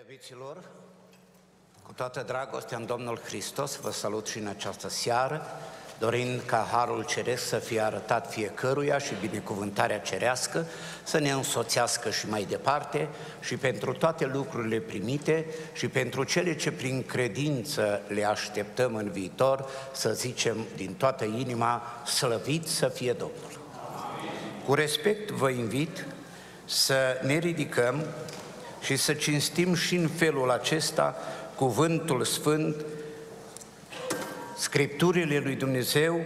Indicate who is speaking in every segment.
Speaker 1: Iubiților, cu toată dragostea în Domnul Hristos, vă salut și în această seară, dorind ca Harul Ceresc să fie arătat fiecăruia și binecuvântarea cerească să ne însoțească și mai departe și pentru toate lucrurile primite și pentru cele ce prin credință le așteptăm în viitor, să zicem din toată inima, slăvit să fie Domnul. Cu respect vă invit să ne ridicăm și să cinstim și în felul acesta cuvântul sfânt, Scripturile lui Dumnezeu,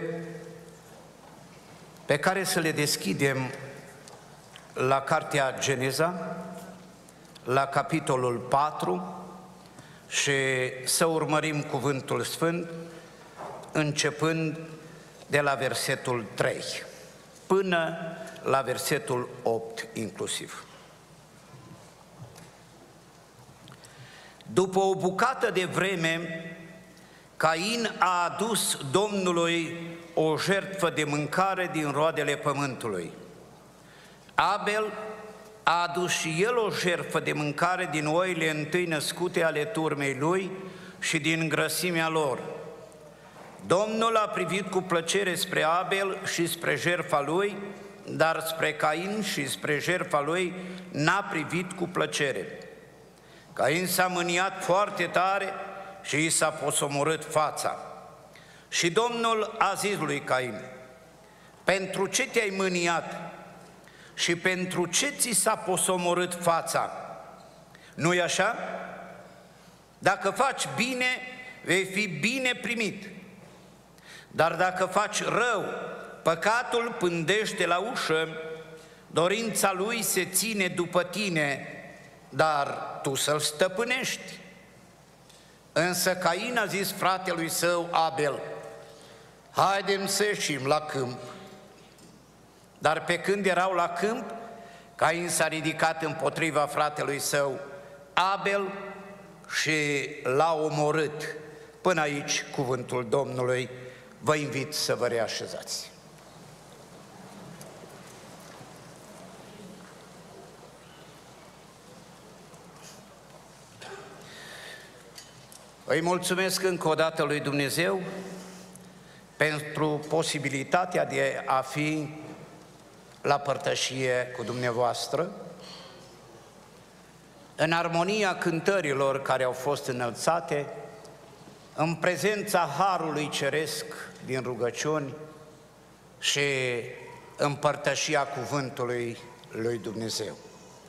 Speaker 1: pe care să le deschidem la cartea Geneza, la capitolul 4 și să urmărim cuvântul sfânt începând de la versetul 3 până la versetul 8 inclusiv. După o bucată de vreme, Cain a adus Domnului o jertfă de mâncare din roadele pământului. Abel a adus și el o jertfă de mâncare din oile întâi născute ale turmei lui și din grăsimea lor. Domnul a privit cu plăcere spre Abel și spre jertfa lui, dar spre Cain și spre jertfa lui n-a privit cu plăcere. Cain s-a mâniat foarte tare și i s-a posomorât fața. Și Domnul a zis lui Cain: pentru ce te-ai mâniat și pentru ce ți s-a posomorât fața? Nu-i așa? Dacă faci bine, vei fi bine primit. Dar dacă faci rău, păcatul pândește la ușă, dorința lui se ține după tine, dar tu să-l stăpânești. Însă Cain a zis fratelui său Abel: haidem să ieșim la câmp. Dar pe când erau la câmp, Cain s-a ridicat împotriva fratelui său Abel și l-a omorât. Până aici cuvântul Domnului. Vă invit să vă reașezați. Îi mulțumesc încă o dată lui Dumnezeu pentru posibilitatea de a fi la părtășie cu dumneavoastră, în armonia cântărilor care au fost înălțate, în prezența Harului Ceresc din rugăciuni și în părtășia cuvântului lui Dumnezeu.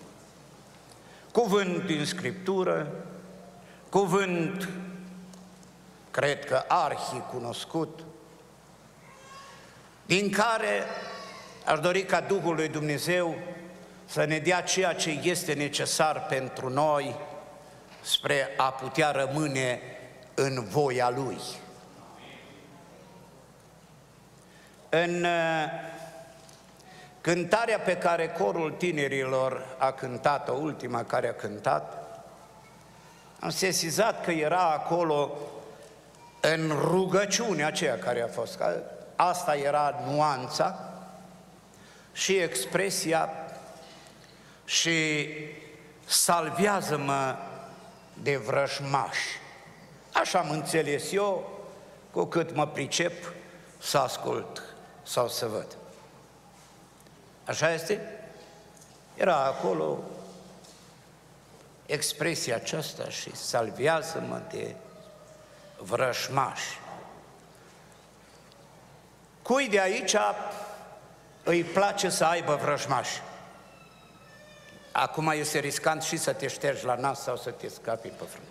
Speaker 1: Cuvânt din Scriptură, cuvânt, cred că arhicunoscut, din care aș dori ca Duhul lui Dumnezeu să ne dea ceea ce este necesar pentru noi spre a putea rămâne în voia Lui. În cântarea pe care corul tinerilor a cântat-o, ultima care a cântat, am sesizat că era acolo în rugăciunea aceea care a fost. Asta era nuanța și expresia și salvează-mă de vrăjmași. Așa am înțeles eu, cu cât mă pricep să ascult sau să văd. Așa este? Era acolo expresia aceasta și salvează-mă de vrăjmași. Cui de aici îi place să aibă vrăjmași? Acum este riscant și să te ștergi la nas sau să te scapi pe frunte.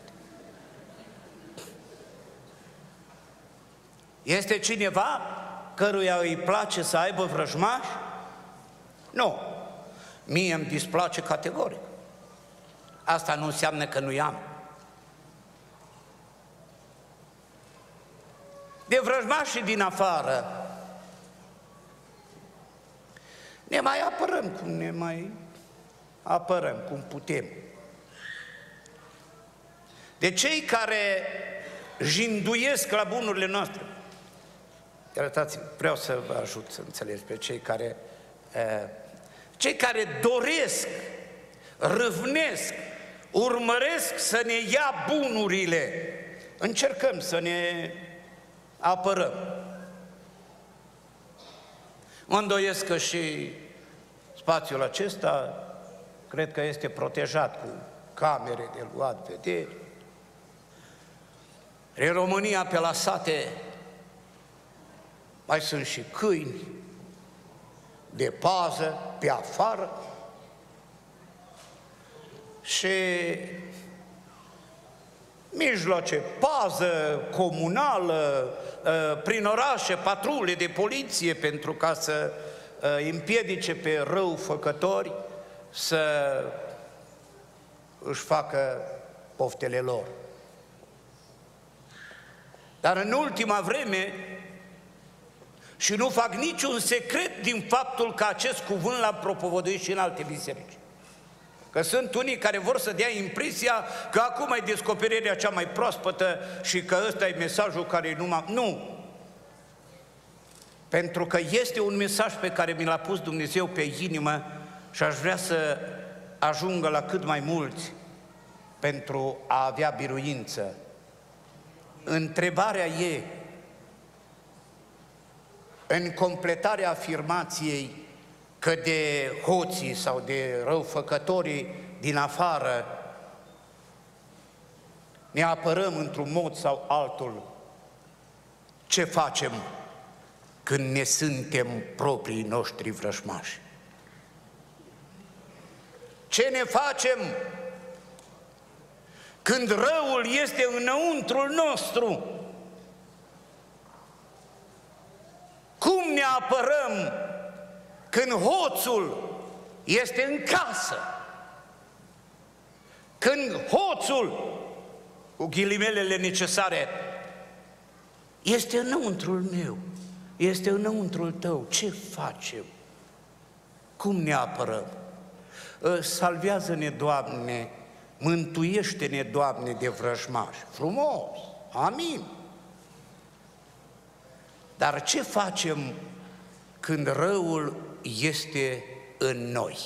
Speaker 1: Este cineva căruia îi place să aibă vrăjmași? Nu. Mie îmi displace categoric. Asta nu înseamnă că nu-i am. De vrăjmașii din afară ne mai apărăm cum ne mai apărăm, cum putem. De cei care jinduiesc la bunurile noastre. Iertați-mi, vreau să vă ajut să înțelegeți pe cei care doresc, râvnesc urmăresc să ne ia bunurile. Încercăm să ne apărăm. Mă îndoiesc că și spațiul acesta cred că este protejat cu camere de luat vederi. În România, pe la sate, mai sunt și câini de pază pe afară și mijloace, pază comunală, prin orașe, patrule de poliție pentru ca să împiedice pe răufăcători să își facă poftele lor. Dar în ultima vreme, și nu fac niciun secret din faptul că acest cuvânt l-am propovăduit și în alte biserici, că sunt unii care vor să dea impresia că acum e descoperirea cea mai proaspătă și că ăsta e mesajul care Nu! Pentru că este un mesaj pe care mi l-a pus Dumnezeu pe inimă și aș vrea să ajungă la cât mai mulți pentru a avea biruință. Întrebarea e, în completarea afirmației că de hoții sau de răufăcătorii din afară ne apărăm într-un mod sau altul, ce facem când ne suntem proprii noștri vrăjmași? Ce ne facem când răul este înăuntrul nostru? Cum ne apărăm când hoțul este în casă? Când hoțul, cu ghilimelele necesare, este înăuntrul meu, este înăuntrul tău, ce facem? Cum ne apărăm? Salvează-ne, Doamne, mântuiește-ne, Doamne, de vrăjmași. Frumos, amin. Dar ce facem când răul este în noi?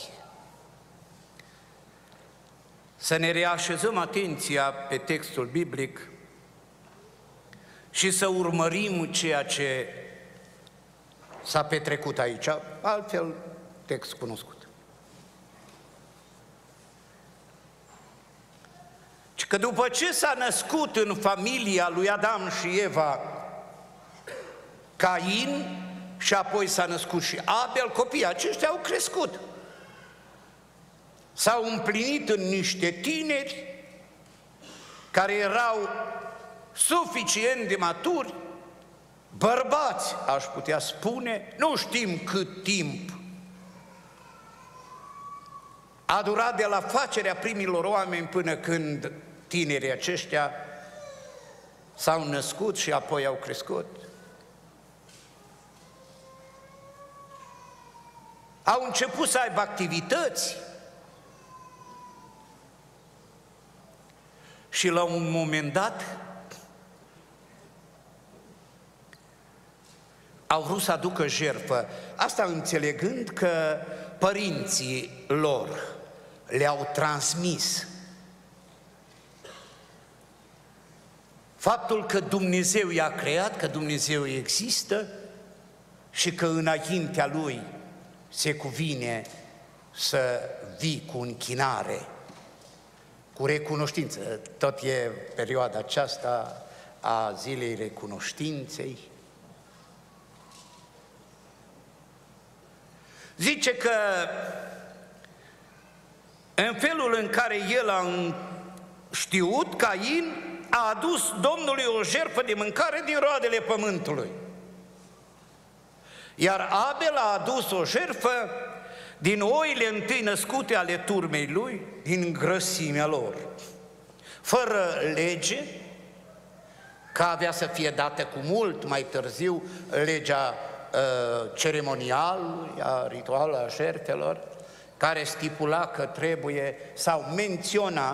Speaker 1: Să ne reașezăm atenția pe textul biblic și să urmărim ceea ce s-a petrecut aici, altfel text cunoscut. Că după ce s-a născut în familia lui Adam și Eva Cain și apoi s-a născut și Abel, copiii aceștia au crescut. S-au împlinit în niște tineri care erau suficient de maturi, bărbați, aș putea spune, nu știm cât timp a durat de la facerea primilor oameni până când tinerii aceștia s-au născut și apoi au crescut. Au început să aibă activități și la un moment dat au vrut să aducă jertfă. Asta înțelegând că părinții lor le-au transmis faptul că Dumnezeu i-a creat, că Dumnezeu există și că înaintea Lui se cuvine să vii cu închinare, cu recunoștință. Tot e perioada aceasta a zilei recunoștinței. Zice că în felul în care el a știut, Cain a adus Domnului o jertfă de mâncare din roadele pământului. Iar Abel a adus o jertfă din oile întâi născute ale turmei lui, din grăsimea lor. Fără lege, că avea să fie dată cu mult mai târziu legea ceremonialului, a ritualului, a jertfelor, care stipula că trebuie, sau menționa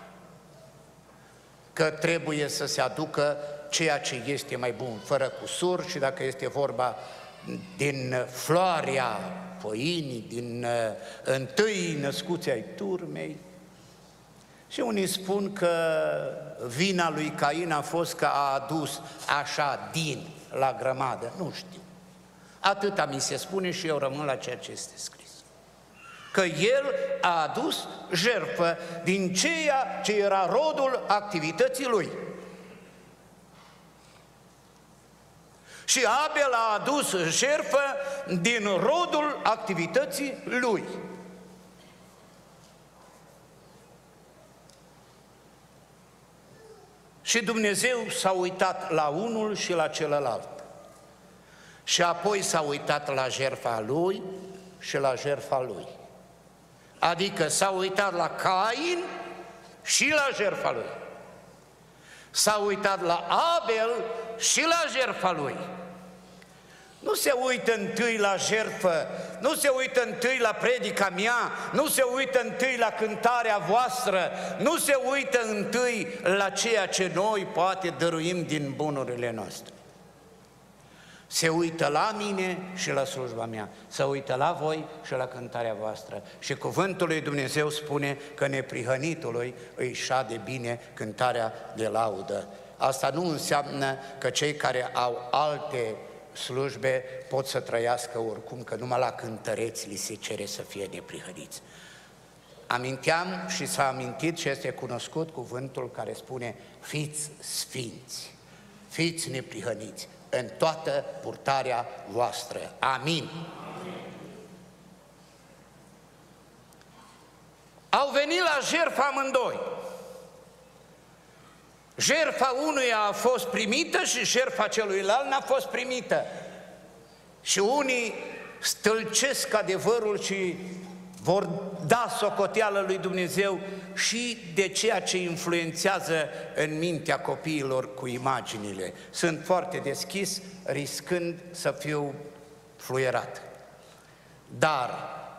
Speaker 1: că trebuie să se aducă ceea ce este mai bun, fără cusur, și dacă este vorba din floarea făinii, din întâi născuți ai turmei, Și unii spun că vina lui Cain a fost că a adus așa din la grămadă. Nu știu. Atâta mi se spune și eu rămân la ceea ce este scris. Că el a adus jertfă din ceea ce era rodul activității lui. Și Abel a adus jertfă din rodul activității lui. Și Dumnezeu s-a uitat la unul și la celălalt. Și apoi s-a uitat la jertfa lui și la jertfa lui. Adică s-a uitat la Cain și la jertfa lui. S-a uitat la Abel și la jertfa lui. Nu se uită întâi la jertfă, nu se uită întâi la predica mea, nu se uită întâi la cântarea voastră, nu se uită întâi la ceea ce noi poate dăruim din bunurile noastre. Se uită la mine și la slujba mea, se uită la voi și la cântarea voastră. Și cuvântul lui Dumnezeu spune că neprihănitului îi șade bine cântarea de laudă. Asta nu înseamnă că cei care au alte slujbe pot să trăiască oricum, că numai la cântăreți li se cere să fie neprihăniți. Aminteam și s-a amintit și este cunoscut cuvântul care spune: fiți sfinți, fiți neprihăniți în toată purtarea voastră. Amin. Au venit la jertfă amândoi. Jertfa unuia a fost primită și jertfa celuilalt n-a fost primită. Și unii stâlcesc adevărul și vor da socoteală lui Dumnezeu și de ceea ce influențează în mintea copiilor cu imaginile. Sunt foarte deschis, riscând să fiu fluierat. Dar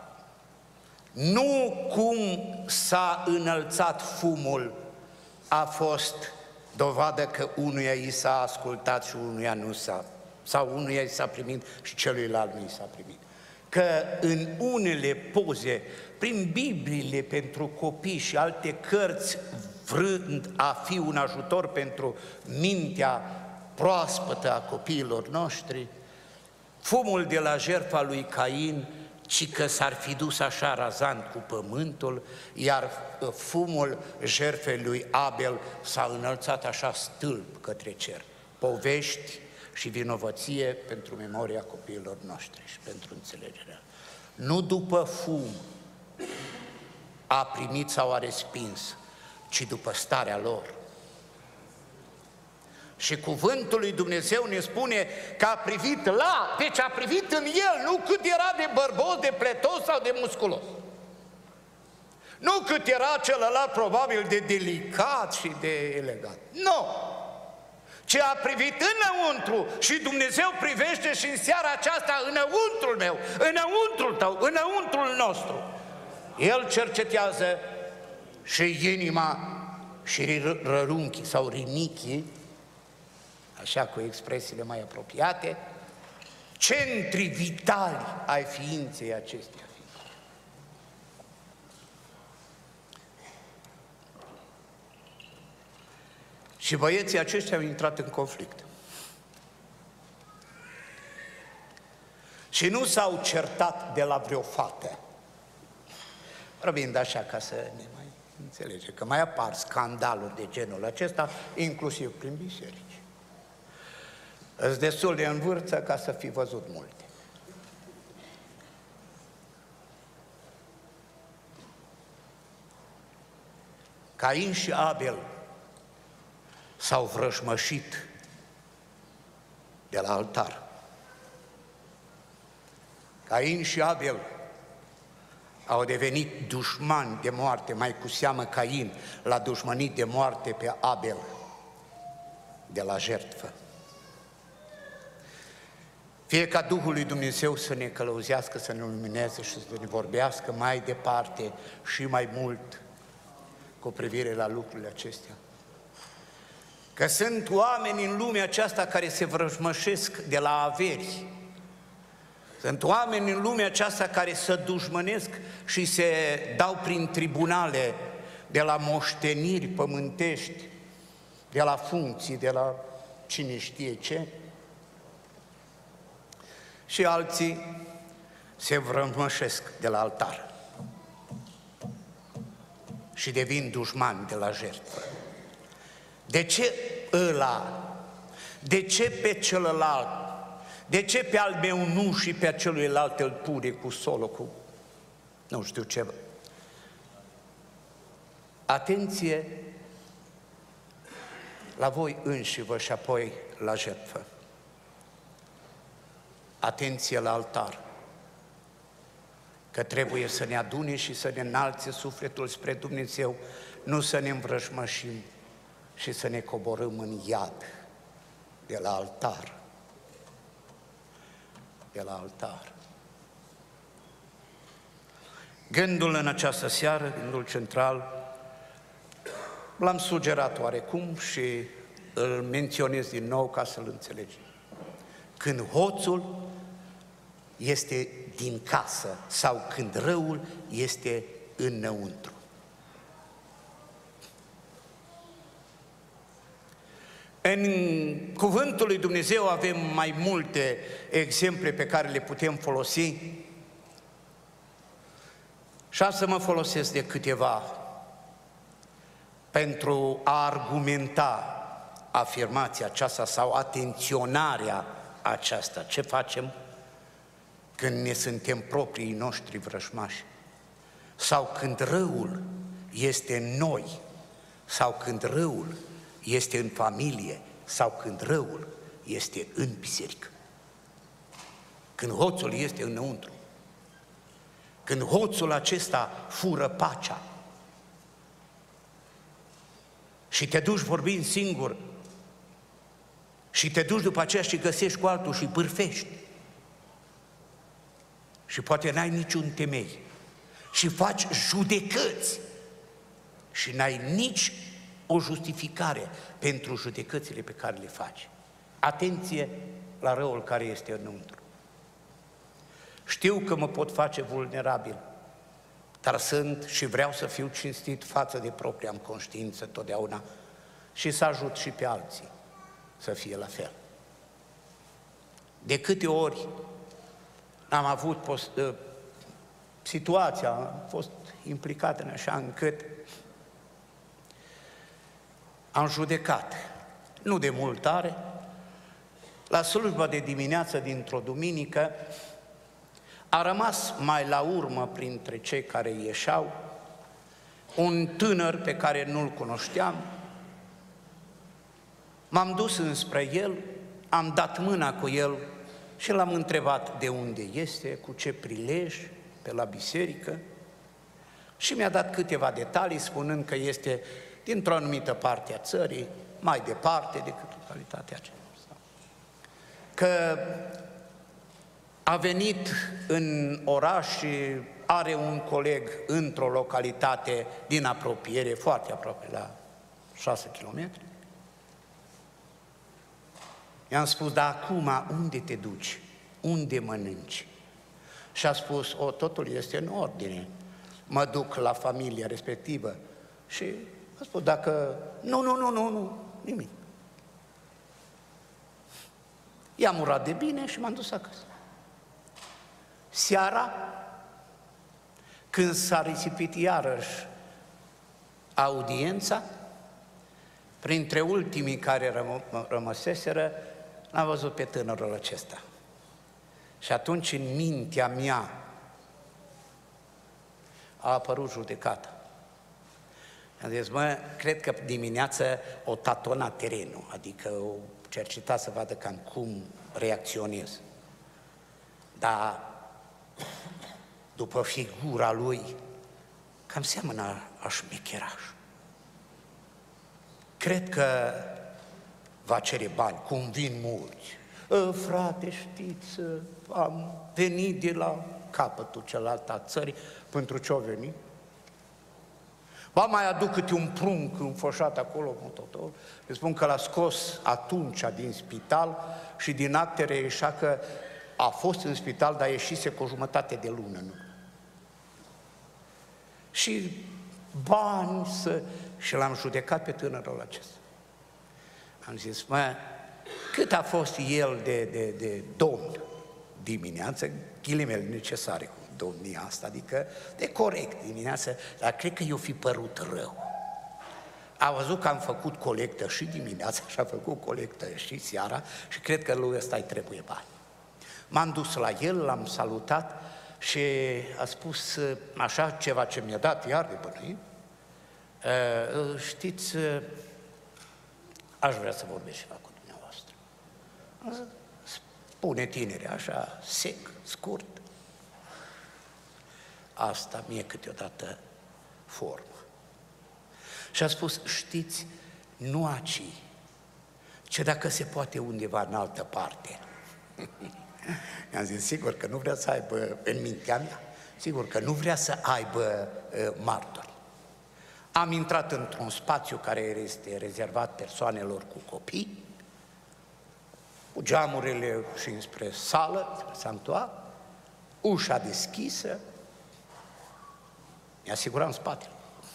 Speaker 1: nu cum s-a înălțat fumul a fost dovadă că unuia i s-a ascultat și unuia nu s-a, sau unuia i s-a primit și celuilalt nu i s-a primit. Că în unele poze, prin Bibliile pentru copii și alte cărți, vrând a fi un ajutor pentru mintea proaspătă a copiilor noștri, fumul de la jertfa lui Cain, ci că s-ar fi dus așa razant cu pământul, iar fumul jertfei lui Abel s-a înălțat așa stâlp către cer. Povești și vinovăție pentru memoria copiilor noștri și pentru înțelegerea. Nu după fum a primit sau a respins, ci după starea lor. Și cuvântul lui Dumnezeu ne spune că a privit la, deci a privit în el, nu cât era de bărbos, de pletos sau de musculos. Nu cât era celălalt probabil de delicat și de elegant. Nu! Ci a privit înăuntru și Dumnezeu privește și în seara aceasta înăuntrul meu, înăuntrul tău, înăuntrul nostru. El cercetează și inima și rărunchii sau rinichii, așa cu expresiile mai apropiate, centri vitali ai ființei acesteia. Și băieții aceștia au intrat în conflict. Și nu s-au certat de la vreo fată. Vorbind așa ca să ne mai înțelege, că mai apar scandaluri de genul acesta, inclusiv prin biserici. Îs destul de în vârță ca să fi văzut multe. Cain și Abel s-au vrăjmășit de la altar. Cain și Abel au devenit dușmani de moarte, mai cu seamă Cain l-a dușmănit de moarte pe Abel de la jertfă. Fie ca Duhul lui Dumnezeu să ne călăuzească, să ne lumineze și să ne vorbească mai departe și mai mult cu privire la lucrurile acestea. Că sunt oameni în lumea aceasta care se vrăjmășesc de la averi. Sunt oameni în lumea aceasta care se dușmănesc și se dau prin tribunale de la moșteniri pământești, de la funcții, de la cine știe ce, și alții se vrămășesc de la altar și devin dușmani de la jertfă. De ce ăla? De ce pe celălalt? De ce pe al meu nu și pe celuilalt îl pune cu solo, cu nu știu ce? Atenție la voi înșivă și apoi la jertfă. Atenție la altar, că trebuie să ne adune și să ne înalțe sufletul spre Dumnezeu, nu să ne învrăjmășim și să ne coborâm în iad de la altar. De la altar. Gândul în această seară, gândul central, l-am sugerat oarecum și îl menționez din nou ca să-l înțelegi. Când hoțul este din casă sau când răul este înăuntru. În cuvântul lui Dumnezeu avem mai multe exemple pe care le putem folosi și am să mă folosesc de câteva pentru a argumenta afirmația aceasta sau atenționarea aceasta. Ce facem când ne suntem proprii noștri vrăjmași? Sau când răul este în noi? Sau când răul este în familie? Sau când răul este în biserică? Când hoțul este înăuntru? Când hoțul acesta fură pacea și te duci vorbind singur și te duci după aceea și găsești cu altul și bârfești și poate n-ai niciun temei și faci judecăți și n-ai nici o justificare pentru judecățile pe care le faci. Atenție la răul care este înăuntru. Știu că mă pot face vulnerabil, dar sunt și vreau să fiu cinstit față de propria conștiință totdeauna și să ajut și pe alții să fie la fel. De câte ori am avut situația, am fost implicat în așa încât am judecat, nu de multare, la slujba de dimineață dintr-o duminică, a rămas mai la urmă printre cei care ieșeau un tânăr pe care nu-l cunoșteam. M-am dus înspre el, am dat mâna cu el și l-am întrebat de unde este, cu ce prilej, pe la biserică, și mi-a dat câteva detalii spunând că este dintr-o anumită parte a țării, mai departe decât localitatea aceea. Că a venit în oraș și are un coleg într-o localitate din apropiere, foarte aproape, la 6 km. I-am spus, dar acum unde te duci? Unde mănânci? Și a spus, totul este în ordine. Mă duc la familia respectivă. Și a spus, dacă... Nu, nimic. I-am urat de bine și m-am dus acasă. Seara, când s-a risipit iarăși audiența, printre ultimii care rămăseseră, l-am văzut pe tânărul acesta. Și atunci în mintea mea a apărut judecata. Am zis, cred că dimineață o tatona terenul, adică o cerceta să vadă cam cum reacționez. Dar după figura lui, cam seamănă a șmecheraș. Cred că va cere bani, cum vin mulți. Frate, știți, am venit de la capătul celălalt a țării, pentru ce-o venit? Va mai aduc câte un prunc înfășat acolo, îi spun că l-a scos atunci din spital și din acte reieșea că a fost în spital, dar ieșise cu o jumătate de lună, nu? Și bani Și l-am judecat pe tânărul acesta. Am zis, mă, cât a fost el de domn dimineață, ghilimele necesare cu domnia asta, adică de corect dimineață, dar cred că i-o fi părut rău. A văzut că am făcut colectă și dimineața și a făcut colectă și seara și cred că lui ăsta îi trebuie bani. M-am dus la el, l-am salutat și a spus așa ceva ce mi-a dat iar de bănuit. Știți, aș vrea să vorbesc ceva cu dumneavoastră. Spune tinere, așa, sec, scurt. Asta mie câteodată formă. Și a spus, știți, nu aici, ci dacă se poate undeva în altă parte. I-am zis, sigur că nu vrea să aibă, în mintea mea, sigur că nu vrea să aibă martori. Am intrat într-un spațiu care este rezervat persoanelor cu copii, cu geamurile și înspre sală, spre sanctuar, ușa deschisă, mi-a asigurat în spatele.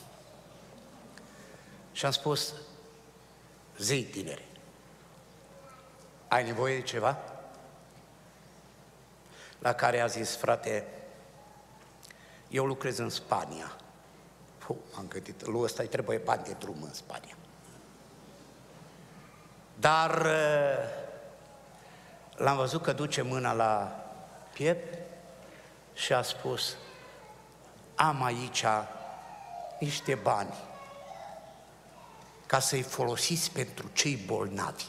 Speaker 1: Și am spus, zi, tinere, ai nevoie de ceva? La care a zis, frate, eu lucrez în Spania. M-am gândit, lui ăsta îi trebuie bani de drum în Spania. Dar l-am văzut că duce mâna la piept și a spus, am aici niște bani ca să-i folosiți pentru cei bolnavi.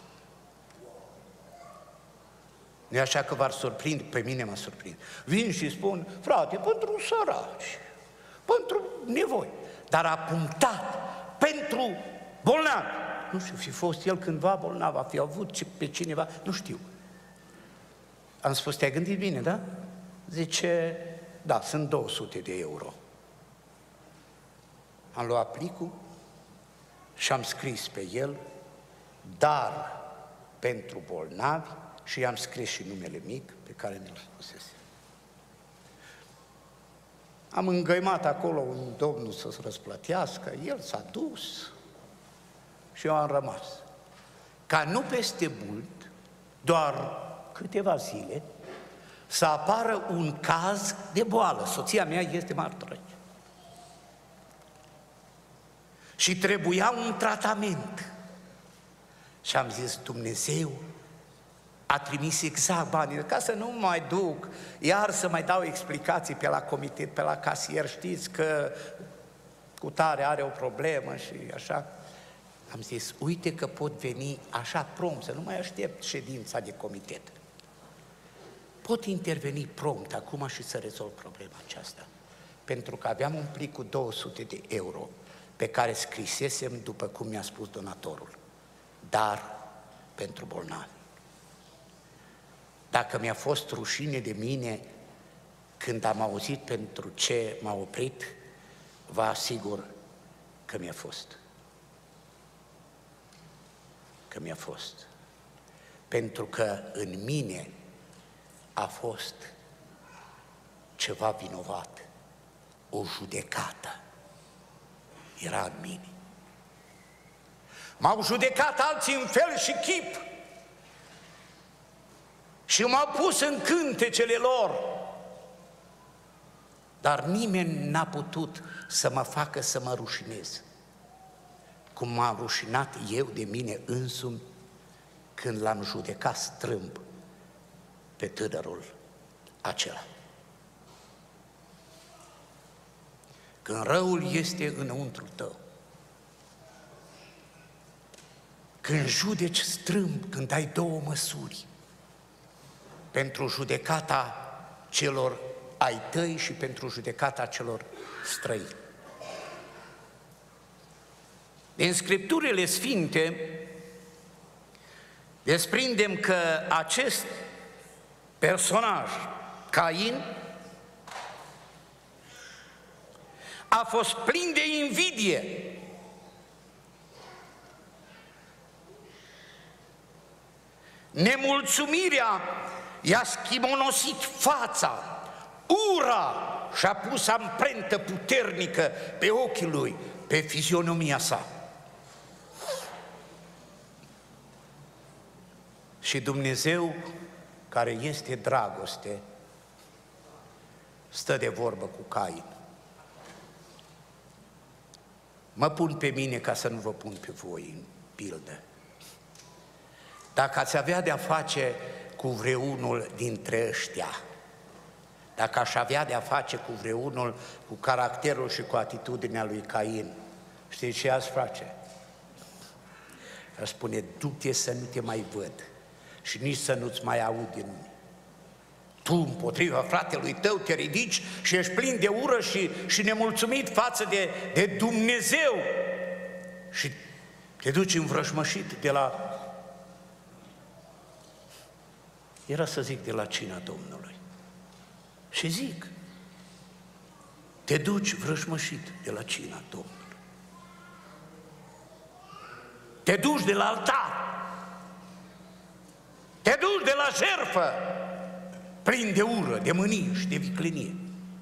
Speaker 1: Nu e așa că v-ar surprinde? Pe mine mă surprinde. Vin și spun, frate, pentru săraci, pentru nevoi, dar a punctat pentru bolnavi. Nu știu, fi fost el cândva bolnav, a fi avut pe cineva, nu știu. Am spus, te-ai gândit bine, da? Zice, da, sunt 200 de euro. Am luat plicul și am scris pe el, dar pentru bolnavi, și i-am scris și numele mic pe care mi-l spusese. Am îngăimat acolo un domnul să-ți răsplătească, el s-a dus și eu am rămas. Ca nu peste mult, doar câteva zile, să apară un caz de boală. Soția mea este martoră. Și trebuia un tratament. Și am zis, Dumnezeu a trimis exact banii, ca să nu mai duc, iar să mai dau explicații pe la comitet, pe la casier, știți că cutare are o problemă și așa. Am zis, uite că pot veni așa prompt, să nu mai aștept ședința de comitet. Pot interveni prompt acum și să rezolv problema aceasta. Pentru că aveam un plic cu 200 de euro pe care scrisesem după cum mi-a spus donatorul. Dar pentru bolnavi. Dacă mi-a fost rușine de mine când am auzit pentru ce m-a oprit, vă asigur că mi-a fost. Că mi-a fost. Pentru că în mine a fost ceva vinovat, o judecată. Era în mine. M-au judecat alții în fel și chip și m-au pus în cântecele lor, dar nimeni n-a putut să mă facă să mă rușinez, cum m-am rușinat eu de mine însumi când l-am judecat strâmb pe tânărul acela. Când răul este înăuntru tău, când judeci strâmb, când ai două măsuri, pentru judecata celor ai tăi și pentru judecata celor străini. Din Scripturile Sfinte desprindem că acest personaj, Cain, a fost plin de invidie. Nemulțumirea i-a schimonosit fața, ura și-a pus amprentă puternică pe ochii lui, pe fizionomia sa. Și Dumnezeu, care este dragoste, stă de vorbă cu Cain. Mă pun pe mine ca să nu vă pun pe voi în pildă. Dacă ați avea de-a face cu vreunul dintre ăștia, dacă aș avea de-a face cu vreunul cu caracterul și cu atitudinea lui Cain, știți ce aș face? Aș spune, du-te să nu te mai văd și nici să nu-ți mai aud din mine. Tu, împotriva fratelui tău, te ridici și ești plin de ură și nemulțumit față de Dumnezeu și te duci învrăjmășit de la... Era să zic de la cina Domnului. Și zic, te duci vrăjmășit de la cina Domnului. Te duci de la altar. Te duci de la jertfă, plin de ură, de mânie și de viclenie.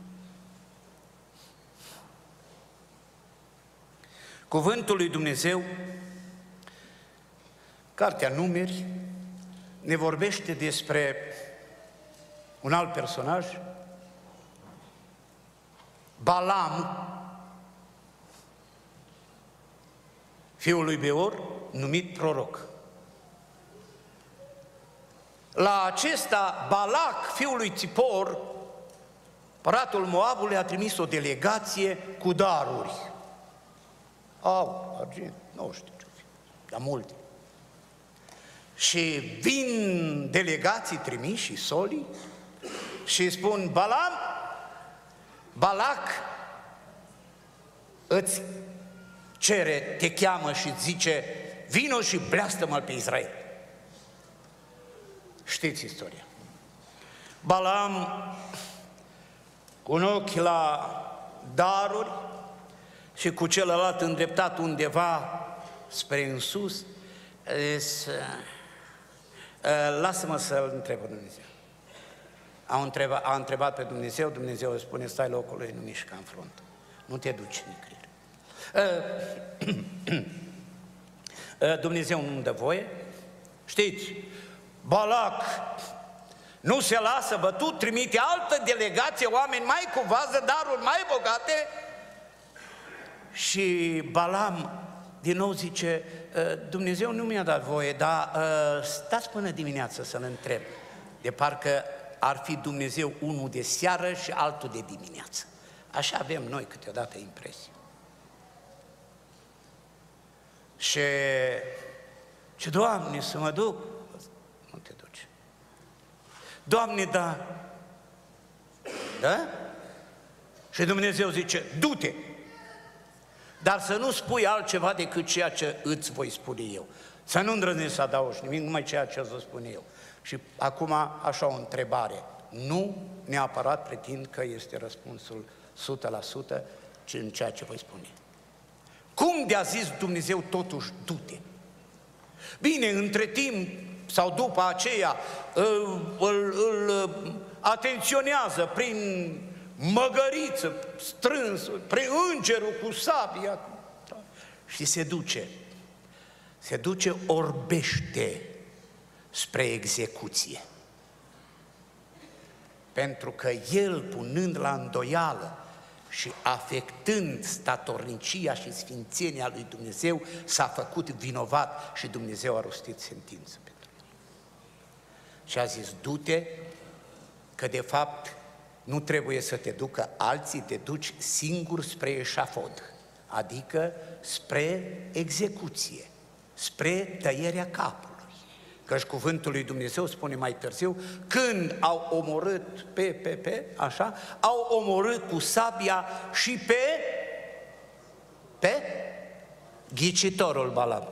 Speaker 1: Cuvântul lui Dumnezeu, Cartea Numeri, ne vorbește despre un alt personaj, Balam, fiul lui Beor, numit proroc. La acesta, Balac, fiul lui Țipor, împăratul Moabului, a trimis o delegație cu daruri. Au, argint, nu știu ce fi, dar multe. Și vin delegații trimiși și soli și spun, Balac îți cere, te cheamă și îți zice, vino și bleastă-mă pe Israel. Știți istoria. Balam, cu un ochi la daruri și cu celălalt îndreptat undeva spre în sus, lasă-mă să-l întreb pe Dumnezeu. A întrebat pe Dumnezeu, Dumnezeu îi spune, stai locului, nu mișca în front. Nu te duci nicăieri. Dumnezeu nu-mi dă voie. Știți, Balac nu se lasă bătut, trimite altă delegație, oameni mai cu vază, daruri mai bogate. Și Balam din nou zice, Dumnezeu nu mi-a dat voie, dar stați până dimineață să-l întreb. De parcă ar fi Dumnezeu unul de seară și altul de dimineață. Așa avem noi câteodată impresie. Și ce, Doamne, să mă duc? Nu te duci. Doamne, da. Da? Și Dumnezeu zice, du-te. Dar să nu spui altceva decât ceea ce îți voi spune eu. Să nu îndrăznești să adaugi nimic, numai ceea ce îți voi spune eu. Și acum așa o întrebare. Nu neapărat pretind că este răspunsul 100% în ceea ce voi spune. Cum de-a zis Dumnezeu totuși du-te? Bine, între timp sau după aceea îl atenționează prin măgăriță strânsă, prin îngerul cu sabia și se duce orbește spre execuție. Pentru că el, punând la îndoială și afectând statornicia și sfințenia lui Dumnezeu, s-a făcut vinovat și Dumnezeu a rostit sentință pentru el. Și a zis, du-te, că de fapt nu trebuie să te ducă alții, te duci singur spre eșafod, adică spre execuție, spre tăierea capului. Căci cuvântul lui Dumnezeu spune mai târziu, când au omorât așa, au omorât cu sabia și pe ghicitorul Balam.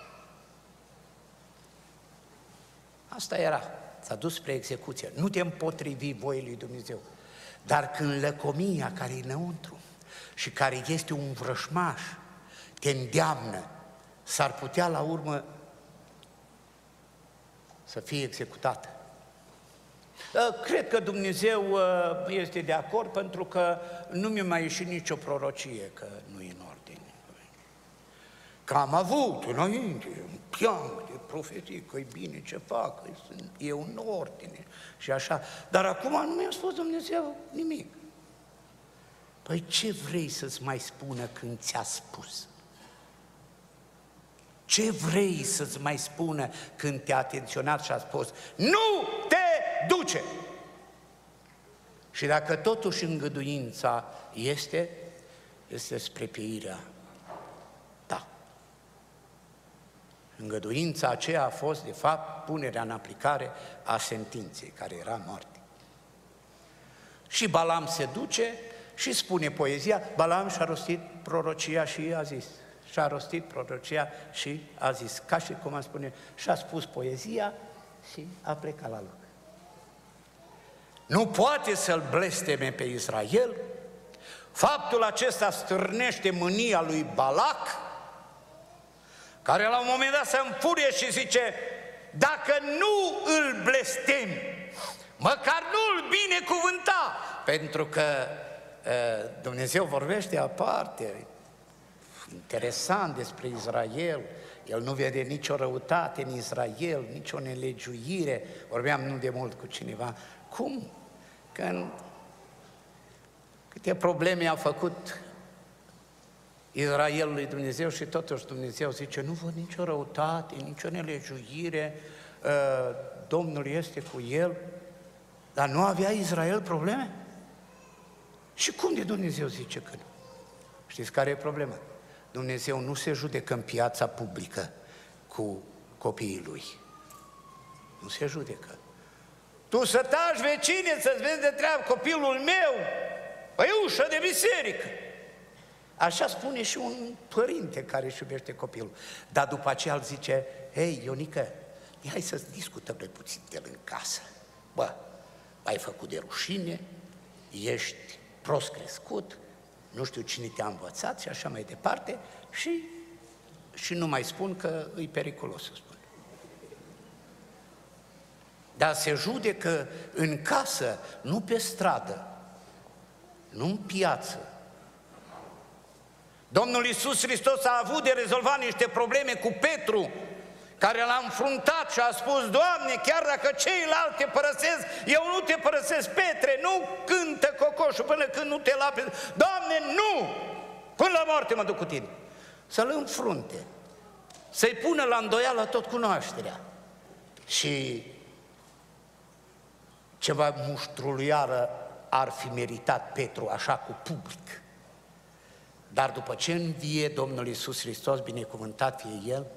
Speaker 1: Asta era, s-a dus spre execuție. Nu te împotrivi voii lui Dumnezeu. Dar când lăcomia care e înăuntru și care este un vrășmaș te îndeamnă, s-ar putea la urmă să fie executată. Cred că Dumnezeu este de acord, pentru că nu mi-a mai ieșit nicio prorocie că nu e în ordine. Că am avut înainte un pian de profeții, că e bine ce fac, că e în ordine și așa. Dar acum nu mi-a spus Dumnezeu nimic. Păi ce vrei să-ți mai spună când ți-a spus? Ce vrei să-ți mai spună când te-a atenționat și a spus nu te duce? Și dacă totuși îngăduința este spre pieirea ta. Îngăduința aceea a fost, de fapt, punerea în aplicare a sentinței, care era moarte. Și Balam se duce și spune poezia, Balam și-a rostit prorocia și a zis. Și-a rostit prorocia și a zis, ca și cum a spune, și-a spus poezia și a plecat la loc. Nu poate să-l blesteme pe Israel. Faptul acesta stârnește mânia lui Balac, care la un moment dat se înfurie și zice, dacă nu îl blestem, măcar nu îl binecuvânta, pentru că Dumnezeu vorbește aparte, interesant despre Israel. El nu vede nicio răutate în Israel, nicio nelegiuire. Vorbeam nu de mult cu cineva. Cum? Când câte probleme a făcut Israelul lui Dumnezeu și totuși Dumnezeu zice, nu văd nicio răutate, nicio nelegiuire, Domnul este cu el. Dar nu avea Israel probleme? Și cum de Dumnezeu zice că nu? Știți care e problema? Dumnezeu nu se judecă în piața publică cu copiii lui. Nu se judecă. Tu să taci, vecine, să-ți vezi de treabă copilul meu, păi ușă de biserică. Așa spune și un părinte care își iubește copilul. Dar după aceea îl zice, hei, Ionică, hai să discutăm noi puțin de el în casă. Bă, ai făcut de rușine, ești prost crescut, nu știu cine te-a învățat și așa mai departe și nu mai spun că e periculos să spun. Dar se judecă în casă, nu pe stradă, nu în piață. Domnul Iisus Hristos a avut de rezolvat niște probleme cu Petru, care l-a înfruntat și a spus, Doamne, chiar dacă ceilalți te părăsesc, eu nu te părăsesc, Petre, nu cântă cocoșul până când nu te lapezi. Doamne, nu! Până la moarte mă duc cu tine. Să-l înfrunte, să-i pună la îndoială tot cunoașterea. Și ceva muștruluiară ar fi meritat Petru așa cu public. Dar după ce învie Domnul Iisus Hristos, binecuvântat fie El,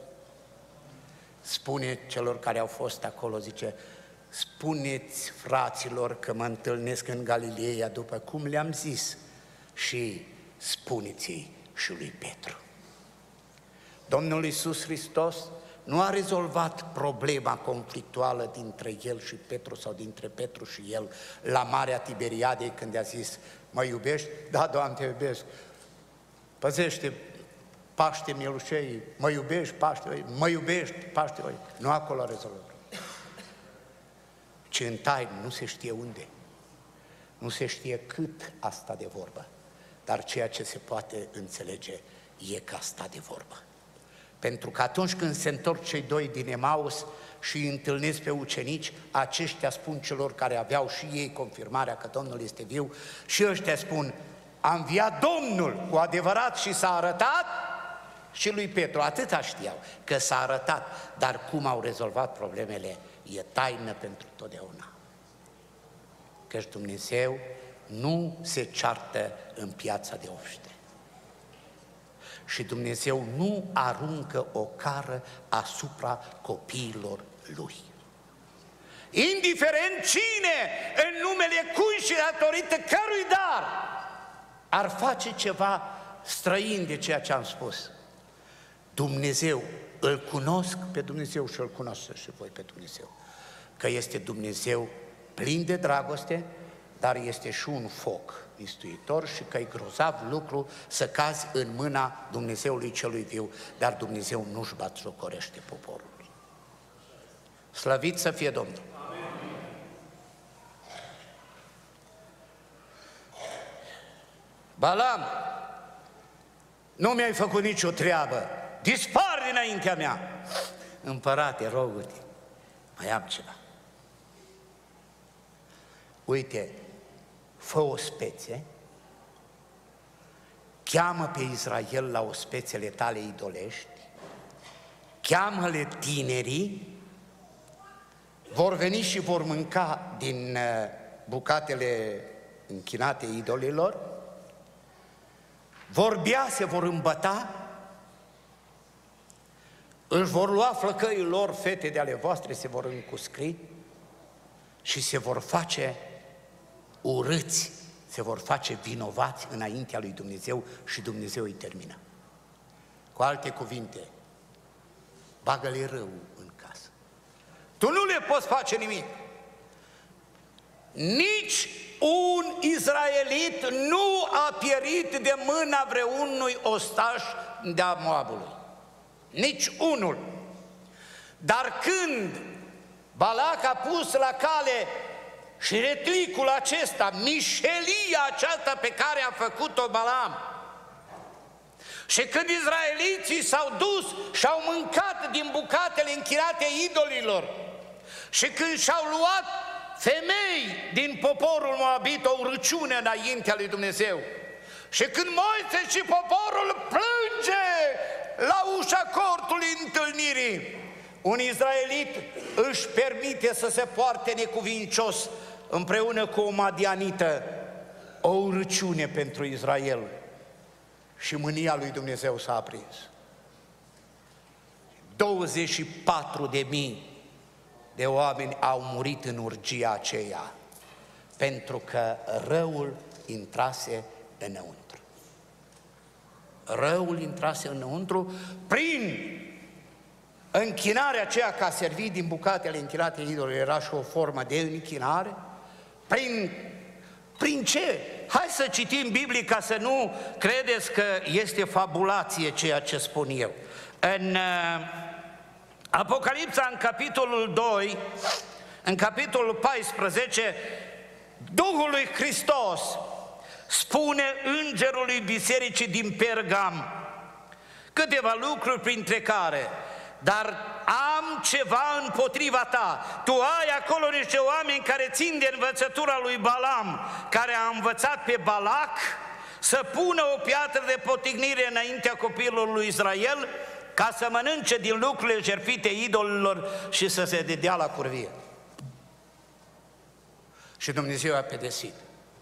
Speaker 1: spune celor care au fost acolo, zice, spuneți fraților că mă întâlnesc în Galileea după cum le-am zis și spuneți-i și lui Petru. Domnul Iisus Hristos nu a rezolvat problema conflictuală dintre El și Petru sau dintre Petru și El la Marea Tiberiadei când a zis, mă iubești? Da, Doamne, te iubesc. Păzește Paște mielușei, mă iubești, Paște oi, mă iubești, Paște oi. Nu acolo a rezolvat. Ci în taină, nu se știe unde. Nu se știe cât a stat de vorbă. Dar ceea ce se poate înțelege e că a stat de vorbă. Pentru că atunci când se întorc cei doi din Emaus și îi întâlnesc pe ucenici, aceștia spun celor care aveau și ei confirmarea că Domnul este viu și ăștia spun, a înviat Domnul cu adevărat și s-a arătat și lui Petru. Atâta știau, că s-a arătat, dar cum au rezolvat problemele e taină pentru totdeauna. Căci Dumnezeu nu se ceartă în piața de obște. Și Dumnezeu nu aruncă o cară asupra copiilor Lui. Indiferent cine, în numele cui și datorită cărui dar, ar face ceva străin de ceea ce am spus. Dumnezeu, îl cunosc pe Dumnezeu și îl cunosc și voi pe Dumnezeu. Că este Dumnezeu plin de dragoste, dar este și un foc istuitor și că e grozav lucru să cazi în mâna Dumnezeului celui viu, dar Dumnezeu nu-și batjocorește poporul. Slăvit să fie Domnul! Balam, nu mi-ai făcut nicio treabă, dispar dinaintea mea. Împărate, rog-te, mai am ceva. Uite, fă o spețe, cheamă pe Israel la ospețele tale idolești, cheamă-le tinerii, vor veni și vor mânca din bucatele închinate idolilor, vor bea, se vor îmbăta, își vor lua flăcăii lor, fete de ale voastre se vor încuscri și se vor face urâți, se vor face vinovați înaintea lui Dumnezeu și Dumnezeu îi termină. Cu alte cuvinte, bagă-le rău în casă. Tu nu le poți face nimic. Nici un izraelit nu a pierit de mâna vreunui ostaș de-a Moabului. Nici unul. Dar când Balac a pus la cale și retlicul acesta, mișelia aceasta pe care a făcut-o Balaam, și când izraeliții s-au dus și au mâncat din bucatele închinate idolilor, și când și-au luat femei din poporul moabit o urăciune înaintea lui Dumnezeu, și când Moise și poporul plânge la ușa cortului întâlnirii, un izraelit își permite să se poarte necuvincios împreună cu o madianită, o urăciune pentru Israel, și mânia lui Dumnezeu s-a aprins. 24.000 de oameni au murit în urgia aceea, pentru că răul intrase înăuntru. Răul intrase înăuntru prin închinarea aceea, că a servit din bucatele închinate idolului, era și o formă de închinare. Prin ce? Hai să citim Biblie ca să nu credeți că este fabulație ceea ce spun eu. În Apocalipsa, în capitolul 2, în capitolul 14, Duhul lui Hristos spune îngerului bisericii din Pergam câteva lucruri, printre care: dar am ceva împotriva ta. Tu ai acolo niște oameni care țin de învățătura lui Balam, care a învățat pe Balac să pună o piatră de potignire înaintea copiilor lui Israel, ca să mănânce din lucrurile jertfite idolilor și să se dedea la curvie. Și Dumnezeu a pedepsit.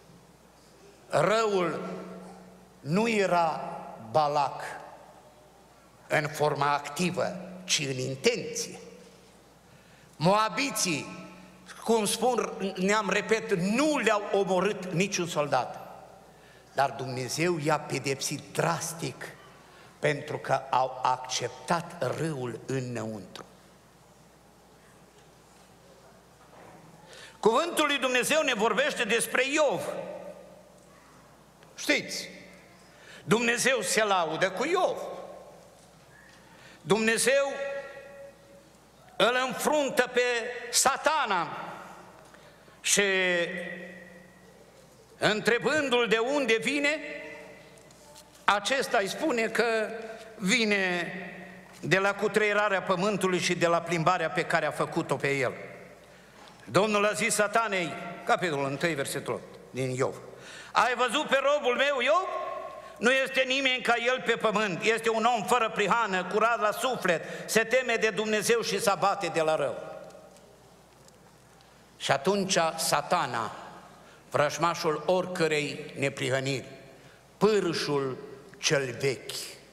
Speaker 1: Răul nu era Balac în forma activă, ci în intenție. Moabiții, cum spun, repet, nu le-au omorât niciun soldat, dar Dumnezeu i-a pedepsit drastic pentru că au acceptat răul înăuntru. Cuvântul lui Dumnezeu ne vorbește despre Iov. Știți, Dumnezeu se laudă cu Iov. Dumnezeu îl înfruntă pe Satana și, întrebându-l de unde vine, acesta îi spune că vine de la cutreierarea pământului și de la plimbarea pe care a făcut-o pe el. Domnul a zis Satanei, capitolul 1, versetul 8 din Iov: ai văzut pe robul meu Iov? Nu este nimeni ca el pe pământ, este un om fără prihană, curat la suflet, se teme de Dumnezeu și se abate de la rău. Și atunci Satana, vrăjmașul oricărei neprihăniri, pârâșul cel vechi,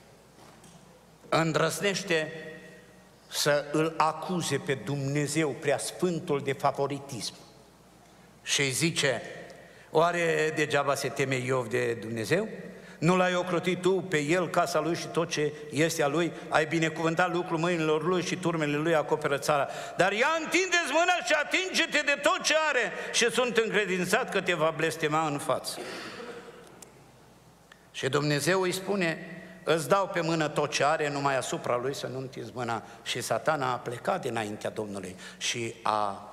Speaker 1: îndrăznește să îl acuze pe Dumnezeu Preasfântul de favoritism și îi zice: oare degeaba se teme Iov de Dumnezeu? Nu l-ai ocrotit tu pe el, casa lui și tot ce este a lui? Ai binecuvântat lucrul mâinilor lui și turmele lui acoperă țara. Dar ia, întindeți mâna și atinge-te de tot ce are și sunt încredințat că te va blestema în față. Și Dumnezeu îi spune: îți dau pe mână tot ce are, numai asupra lui să nu întinzi mâna. Și Satana a plecat dinaintea Domnului și a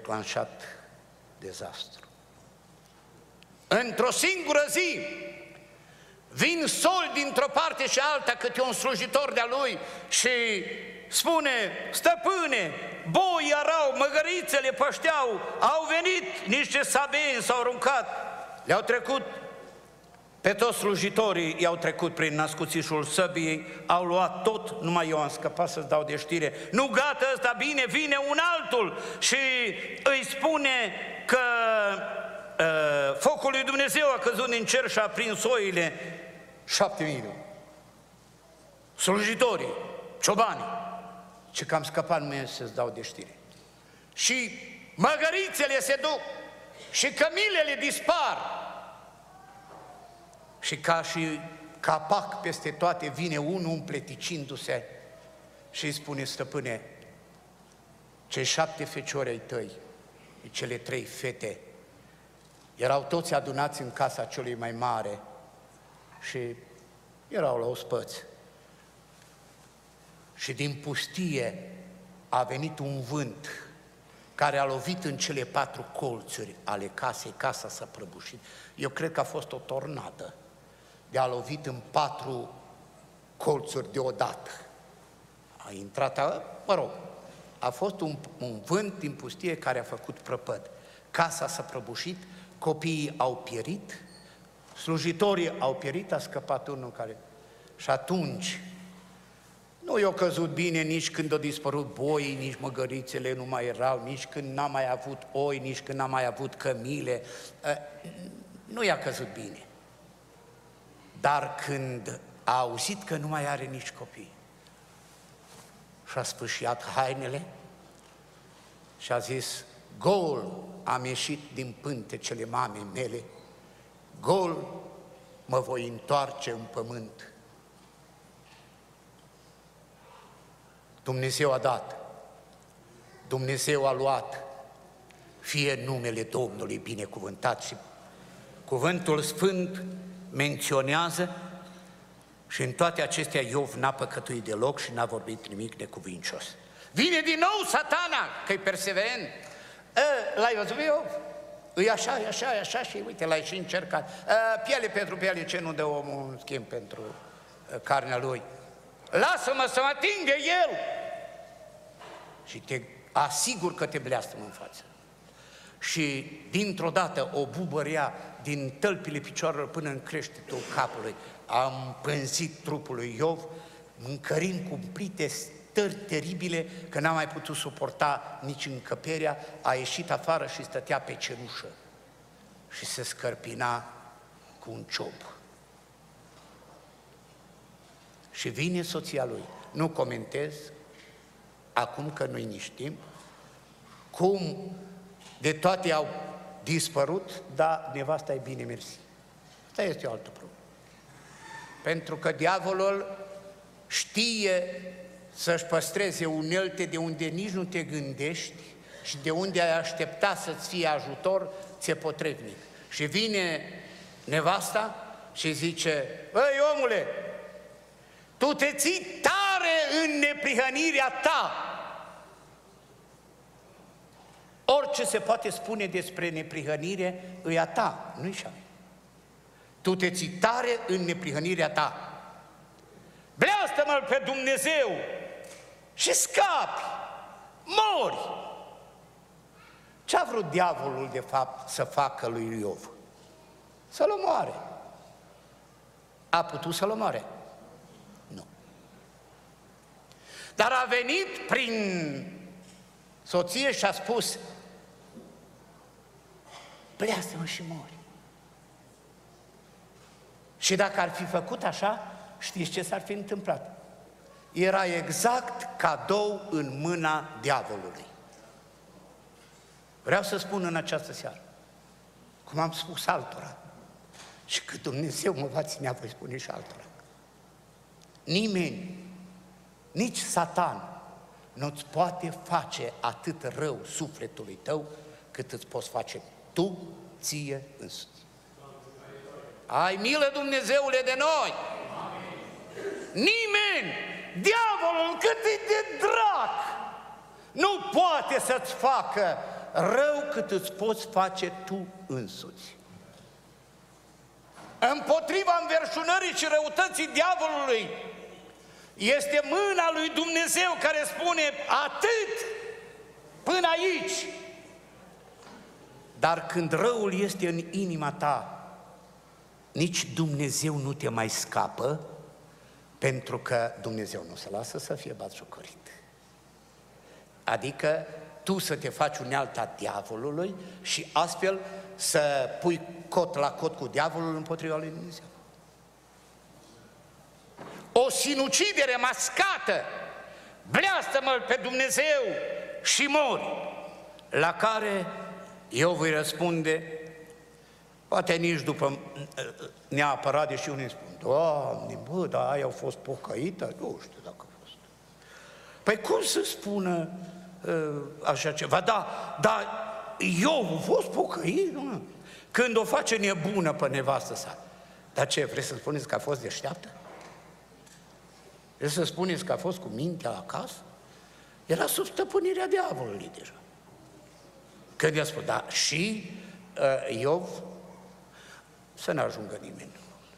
Speaker 1: declanșat dezastru. Într-o singură zi, Vin soli dintr-o parte și alta câte un slujitor de-a lui și spune: stăpâne, boi arau, măgărițele pășteau, au venit niște sabeni, s-au aruncat. Le-au trecut pe toți slujitorii, i-au trecut prin născuțișul săbiei, au luat tot, numai eu am scăpat să-ți dau de știre. Nu gata ăsta, bine, vine un altul și îi spune că focul lui Dumnezeu a căzut din cer și a prins oile 7.000. Slujitorii, ciobanii, ce că am scăpat numai să-ți dau de știre. Și măgărițele se duc și cămilele dispar. Și ca și capac peste toate vine unul împleticindu-se și îi spune: stăpâne, cei 7 feciori ai tăi, cele 3 fete, erau toți adunați în casa celui mai mare și erau la ospăț. Și din pustie a venit un vânt care a lovit în cele 4 colțuri ale casei, casa s-a prăbușit. Eu cred că a fost o tornadă de a lovit în 4 colțuri deodată. A intrat, a fost un vânt din pustie care a făcut prăpăd. Casa s-a prăbușit, copiii au pierit, slujitorii au pierit, a scăpat unul care... Și atunci nu i-a căzut bine nici când au dispărut boii, nici măgărițele nu mai erau, nici când n-a mai avut oi, nici când n-a mai avut cămile. Nu i-a căzut bine. Dar când a auzit că nu mai are nici copii, și-a spâșiat hainele și a zis: gol am ieșit din pântecele mamei mele, gol mă voi întoarce în pământ. Dumnezeu a dat, Dumnezeu a luat, fie numele Domnului binecuvântat. Și cuvântul sfânt menționează, și în toate acestea Iov n-a păcătuit deloc și n-a vorbit nimic necuvincios. Vine din nou Satana, că-i perseverent. L-ai văzut Iov? E așa, e așa, e așa și uite, l-ai și încercat. Piele pentru piele, ce nu dă omul în schimb pentru carnea lui? Lasă-mă să mă atingă el! Și te asigur că te bleastăm în față. Și dintr-o dată o bubărea din tălpile picioarelor până în creștetul capului a împânzit trupul lui Iov, mâncărind cumplite stări teribile, că n-a mai putut suporta nici încăperea, a ieșit afară și stătea pe cenușă și se scărpina cu un ciop. Și vine soția lui. Nu comentez, acum că nu-i nici timp, cum de toate au dispărut, dar nevasta e bine, mersi. Asta este o altă problemă. Pentru că diavolul știe să-și păstreze unelte de unde nici nu te gândești și de unde ai aștepta să-ți fie ajutor, ți-e potrivnic. Și vine nevasta și zice: băi, omule, tu te ții tare în neprihănirea ta. Orice se poate spune despre neprihănire îi a ta, nu-i și a mea. Tu te ții tare în neprihănirea ta. Bleastă-mă pe Dumnezeu și scapi, mori. Ce-a vrut diavolul de fapt să facă lui Iov? Să-l omoare. A putut să-l omoare? Nu. Dar a venit prin soție și a spus: bleastă-mă și mori. Și dacă ar fi făcut așa, știți ce s-ar fi întâmplat? Era exact cadou în mâna diavolului. Vreau să spun în această seară, cum am spus altora, și că Dumnezeu mă va ținea, voi spune și altora. Nimeni, nici Satan, nu-ți poate face atât rău sufletului tău cât îți poți face tu ție însuți. Ai milă, Dumnezeule, de noi! Nimeni, diavolul, cât e de drac, nu poate să-ți facă rău cât îți poți face tu însuți. împotriva înverșunării și răutății diavolului, este mâna lui Dumnezeu care spune atât până aici. Dar când răul este în inima ta, nici Dumnezeu nu te mai scapă, pentru că Dumnezeu nu se lasă să fie batjocorit. Adică tu să te faci unealta diavolului și astfel să pui cot la cot cu diavolul împotriva lui Dumnezeu. O sinucidere mascată, bleastă-mă pe Dumnezeu și mori, la care eu voi răspunde, poate nici după neapărat, deși unii spun, Doamne, bă, dar aia au fost pocăită? Nu știu dacă a fost. Păi cum să spună așa ceva? Dar eu am fost pocăit, nu? Când o face nebună pe nevastă sa. Dar ce, vreți să spuneți că a fost deșteaptă? Vreți să spuneți că a fost cu mintea acasă? Era sub stăpânirea diavolului deja. Când i-a spus, da, și Iov, să nu ajungă nimeni.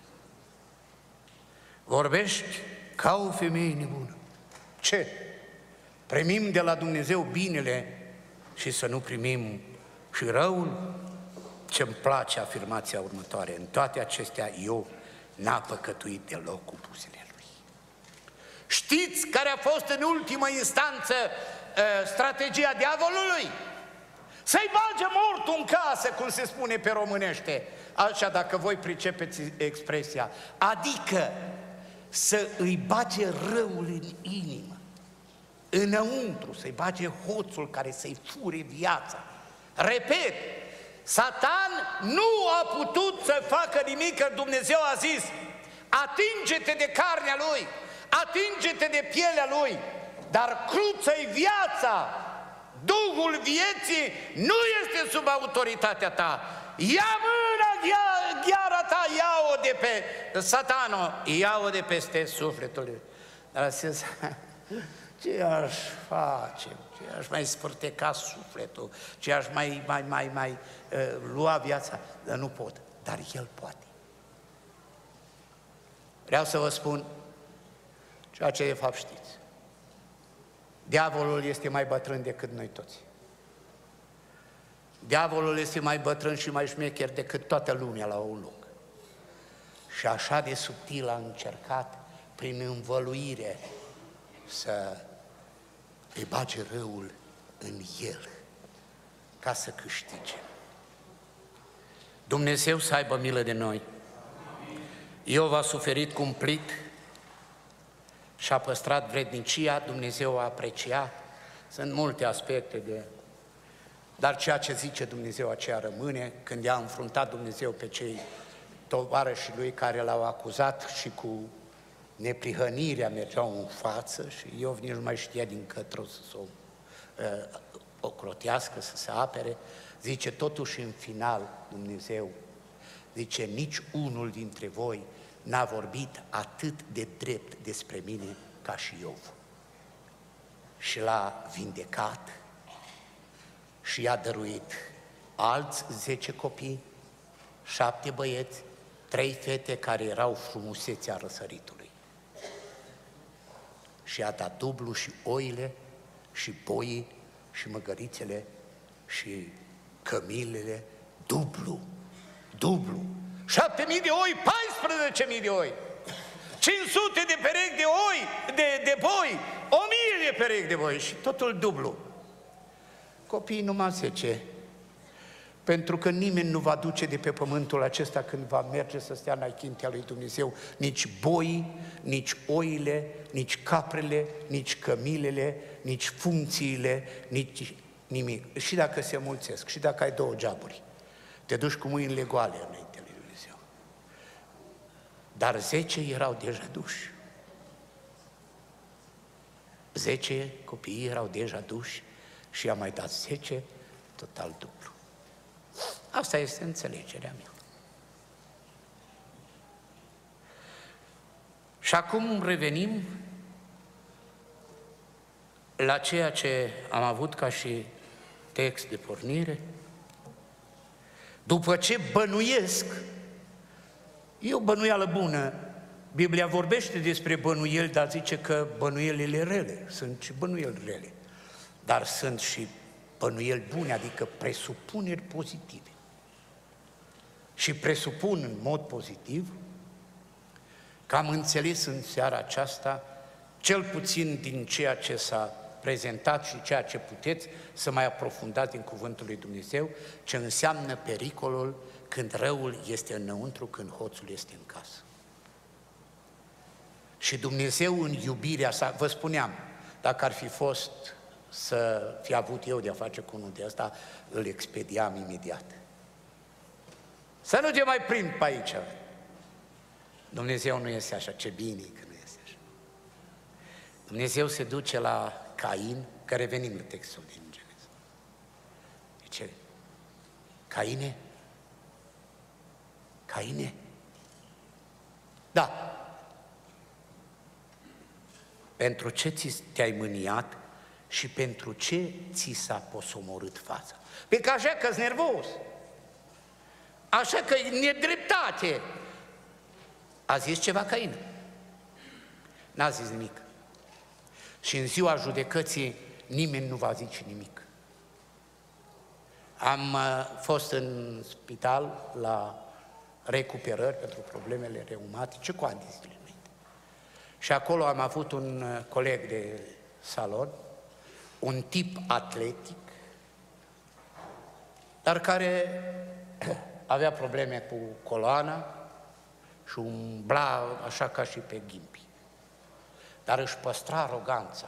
Speaker 1: Vorbești ca o femeie nebună. Ce? Primim de la Dumnezeu binele și să nu primim și răul? Ce-mi place afirmația următoare. În toate acestea, Iov n-a păcătuit deloc cu buzele lui. Știți care a fost în ultimă instanță strategia diavolului? Să-i bage mortul în casă, cum se spune pe românește. Așa, dacă voi pricepeți expresia. Adică să îi bage răul în inimă, înăuntru, să-i bage hoțul care să-i fure viața. Repet, Satan nu a putut să facă nimic, că Dumnezeu a zis, atinge-te de carnea lui, atinge-te de pielea lui, dar cruță-i viața. Duhul vieții nu este sub autoritatea ta. Ia mâna gheara ta, ia-o de pe Satano, ia-o de peste sufletul lui. Dar zis, ce aș face? Ce aș mai spărteca sufletul? Ce aș mai lua viața? Dar nu pot. Dar El poate. Vreau să vă spun ceea ce de fapt știți. Diavolul este mai bătrân decât noi toți. Diavolul este mai bătrân și mai șmecher decât toată lumea la un loc. Și așa de subtil a încercat, prin învăluire, să îi bage răul în el, ca să câștige. Dumnezeu să aibă milă de noi. Iov a suferit cumplit și a păstrat vrednicia, Dumnezeu a apreciat. Sunt multe aspecte dar ceea ce zice Dumnezeu, aceea rămâne. Când i-a înfruntat Dumnezeu pe cei tovarășii lui care l-au acuzat și cu neprihănirea mergeau în față și Iov nici nu mai știa din către să o crotească, să se apere, zice totuși în final Dumnezeu, zice nici unul dintre voi n-a vorbit atât de drept despre mine ca și Iov. Și l-a vindecat și i-a dăruit alți 10 copii, 7 băieți, 3 fete care erau frumusețea răsăritului. Și a dat dublu și oile, și boii, și măgărițele, și cămilele, dublu. 7.000 de oi, 14.000 de oi, 500 de perechi de oi, de boi, 1.000 de perechi de boi și totul dublu. Copiii numai 10, pentru că nimeni nu va duce de pe pământul acesta când va merge să stea în chintea lui Dumnezeu nici boii, nici oile, nici caprele, nici cămilele, nici funcțiile, nici nimic. Și dacă se mulțesc, și dacă ai 2 geaburi, te duci cu mâinile goale înainte lui Dumnezeu. Dar 10 erau deja duși. 10 copii erau deja duși și i-a mai dat 10, total dublu. Asta este înțelegerea mea. Și acum revenim la ceea ce am avut ca și text de pornire. După ce bănuiesc E o bănuială bună. Biblia vorbește despre bănuieli, dar zice că bănuielile rele, sunt și bănuieli rele. Dar sunt și bănuieli bune, adică presupuneri pozitive. Și presupun în mod pozitiv că am înțeles în seara aceasta, cel puțin din ceea ce s-a prezentat și ceea ce puteți să mai aprofundați din Cuvântul lui Dumnezeu, ce înseamnă pericolul când răul este înăuntru, când hoțul este în casă. Și Dumnezeu în iubirea sa, vă spuneam, dacă ar fi fost să fi avut eu de-a face cu unul de ăsta, îl expediam imediat. Să nu te mai prind pe aici. Dumnezeu nu este așa, ce bine că nu este așa. Dumnezeu se duce la Cain, că revenim la textul din Geneza. Zice, Caine? Caine? Da. Pentru ce te-ai mâniat și pentru ce ți s-a posomorât fața? Pentru că așa că-s nervos. Așa că e nedreptate. A zis ceva Cain? N-a zis nimic. Și în ziua judecății nimeni nu va zice nimic. Am fost în spital la recuperări pentru problemele reumatice cu ani de zile înainte. Și acolo am avut un coleg de salon, un tip atletic, dar care avea probleme cu coloana și umbla așa ca și pe ghimpi. Dar își păstra aroganța.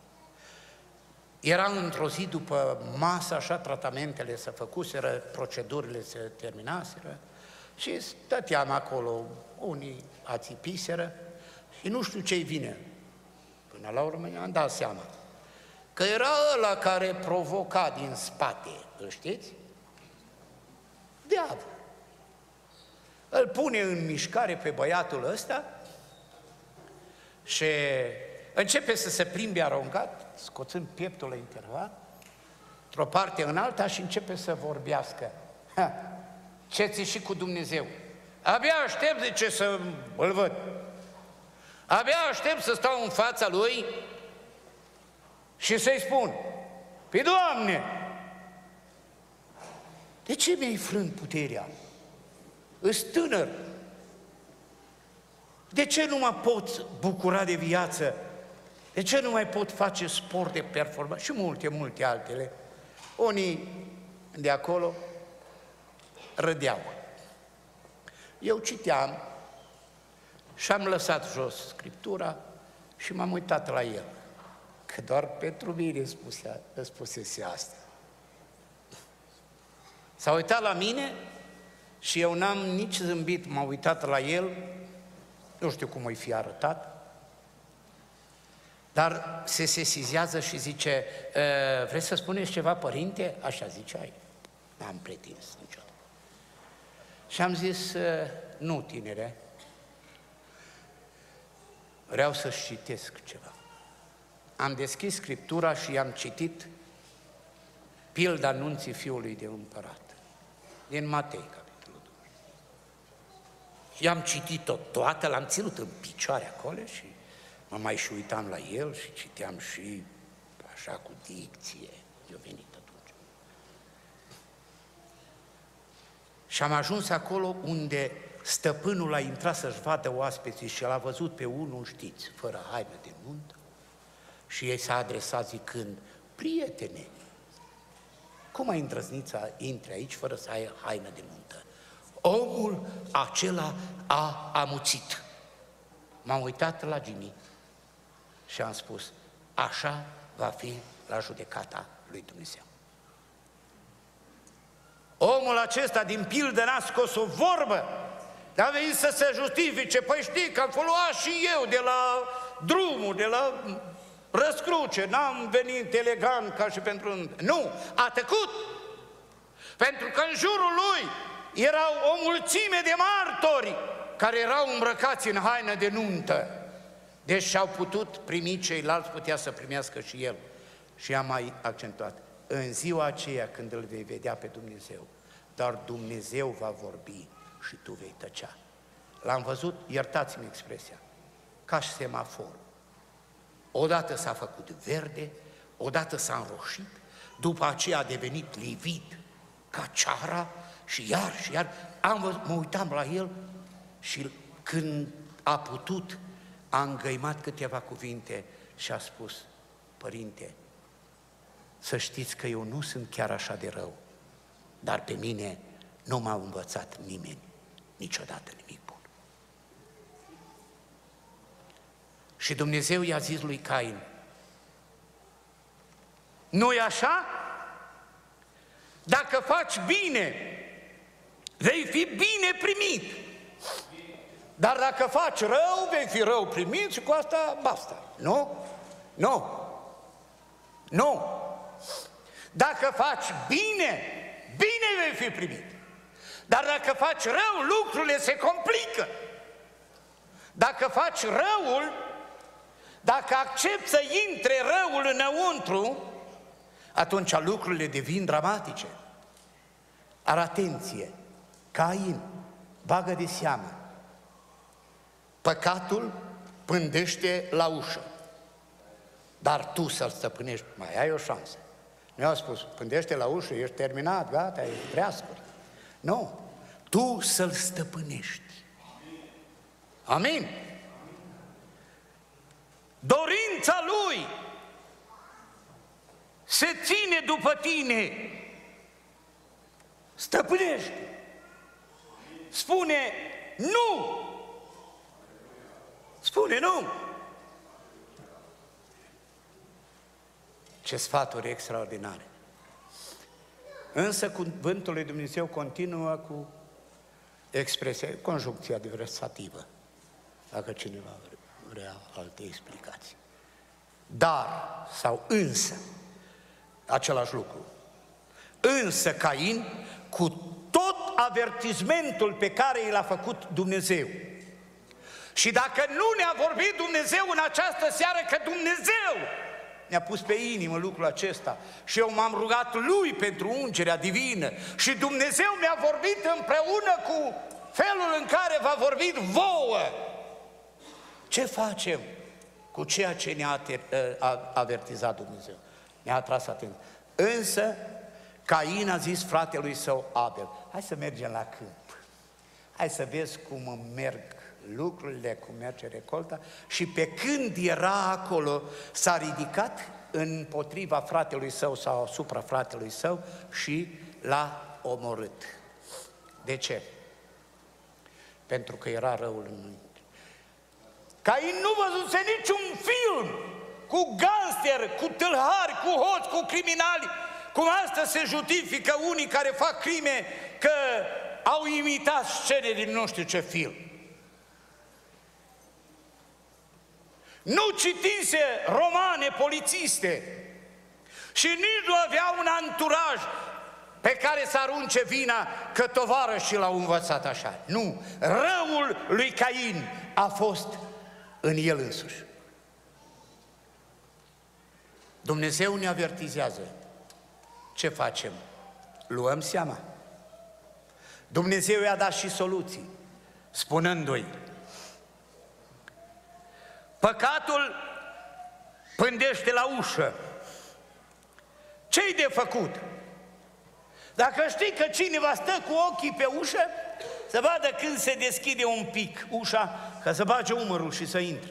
Speaker 1: Era într-o zi după masă, așa, tratamentele se făcuseră, procedurile se terminaseră și stăteam acolo, unii ațipiseră și nu știu ce-i vine. Până la urmă am dat seama că era ăla care provoca din spate, îl știți? Diavol. Îl pune în mișcare pe băiatul ăsta și începe să se plimbe arogat, scoțând pieptul la interval, într-o parte în alta și începe să vorbească. Ce ți și cu Dumnezeu? Abia aștept, zice, să îl văd. Abia aștept să stau în fața lui și să-i spun, păi Doamne, de ce mi-ai frânt puterea? Îs tânăr. De ce nu mă pot bucura de viață? De ce nu mai pot face sport de performanță? Și multe altele. Unii de acolo râdeau. Eu citeam și am lăsat jos Scriptura și m-am uitat la el. Că doar pentru mine spusese asta. S-a uitat la mine și eu n-am nici zâmbit, m-am uitat la el, nu știu cum îi fi arătat, dar se sesizează și zice, vreți să spuneți ceva, părinte? Așa ziceai. N-am pretins niciodată. Și am zis, nu, tinere, vreau să-și citesc ceva. Am deschis Scriptura și am citit pilda anunții Fiului de Împărat, din Matei, capitolul 2. Și am citit-o toată, l-am ținut în picioare acolo și mă mai și uitam la el și citeam și așa cu dicție. Eu venit atunci. Și am ajuns acolo unde stăpânul a intrat să-și vadă oaspeții și l-a văzut pe unul, știți, fără haină de nuntă, și ei s-a adresat zicând, prietene, cum ai îndrăznit să intri aici fără să ai haină de nuntă? Omul acela a amuțit. M-am uitat la Jimmy și am spus, așa va fi la judecata lui Dumnezeu. Omul acesta din pildă n-a scos o vorbă, dar a venit să se justifice. Păi știi că am luat și eu de la drumul, de la răscruce, n-am venit elegant ca și pentru... Nu, a tăcut! Pentru că în jurul lui erau o mulțime de martori care erau îmbrăcați în haină de nuntă. Deci și-au putut primi, ceilalți putea să primească și el. Și am mai accentuat, în ziua aceea când îl vei vedea pe Dumnezeu, dar Dumnezeu va vorbi și tu vei tăcea. l-am văzut, iertați-mi expresia, ca și semaforul. Odată s-a făcut verde, odată s-a înroșit, după aceea a devenit livid ca ceara și iar, mă uitam la el și când a putut, a îngăimat câteva cuvinte și a spus: părinte, să știți că eu nu sunt chiar așa de rău, dar pe mine nu m-a învățat nimeni niciodată nimic bun. Și Dumnezeu i-a zis lui Cain: nu-i așa? Dacă faci bine, vei fi bine primit. Dar dacă faci rău, vei fi rău primit și cu asta basta. Nu? Nu. Nu. Dacă faci bine, bine vei fi primit. Dar dacă faci rău, lucrurile se complică. Dacă faci răul, dacă accepti să intre răul înăuntru, atunci lucrurile devin dramatice. Ar atenție, Cain, bagă de seamă, păcatul pândește la ușă, dar tu să-l stăpânești, mai ai o șansă. Nu i-au spus, pândește la ușă, ești terminat, gata, ești treascuri. Nu, tu să-l stăpânești. Amin? Dorința lui se ține după tine. Stăpânește. Spune nu. Spune nu. Ce sfaturi extraordinare. Însă cuvântul lui Dumnezeu continuă cu expresia, conjuncția adversativă, dacă cineva vrea alte explicații. Dar, sau însă, același lucru. Însă Cain, cu tot avertismentul pe care i l-a făcut Dumnezeu, și dacă nu ne-a vorbit Dumnezeu în această seară, că Dumnezeu ne-a pus pe inimă lucrul acesta și eu m-am rugat Lui pentru ungerea divină și Dumnezeu mi-a vorbit împreună cu felul în care v-a vorbit vouă. Ce facem cu ceea ce ne-a avertizat Dumnezeu? Ne-a atras atenție. Însă Cain a zis fratelui său Abel: hai să mergem la câmp, hai să vezi cum merg lucrurile, cum merge recolta. Și pe când era acolo, s-a ridicat împotriva fratelui său sau asupra fratelui său și l-a omorât. De ce? Pentru că era răul în mâini. Cain nu văzuse niciun film cu gangster, cu tâlhari, cu hoți, cu criminali, cum astăzi se justifică unii care fac crime că au imitat scene din nu știu ce film. Nu citise romane polițiste și nici nu avea un anturaj pe care să arunce vina că tovarășii l-au învățat așa. Nu, răul lui Cain a fost în el însuși. Dumnezeu ne avertizează. Ce facem? Luăm seama. Dumnezeu i-a dat și soluții, spunându-i: păcatul pândește la ușă. Ce-i de făcut? Dacă știi că cineva stă cu ochii pe ușă, să vadă când se deschide un pic ușa, ca să bage umărul și să intre.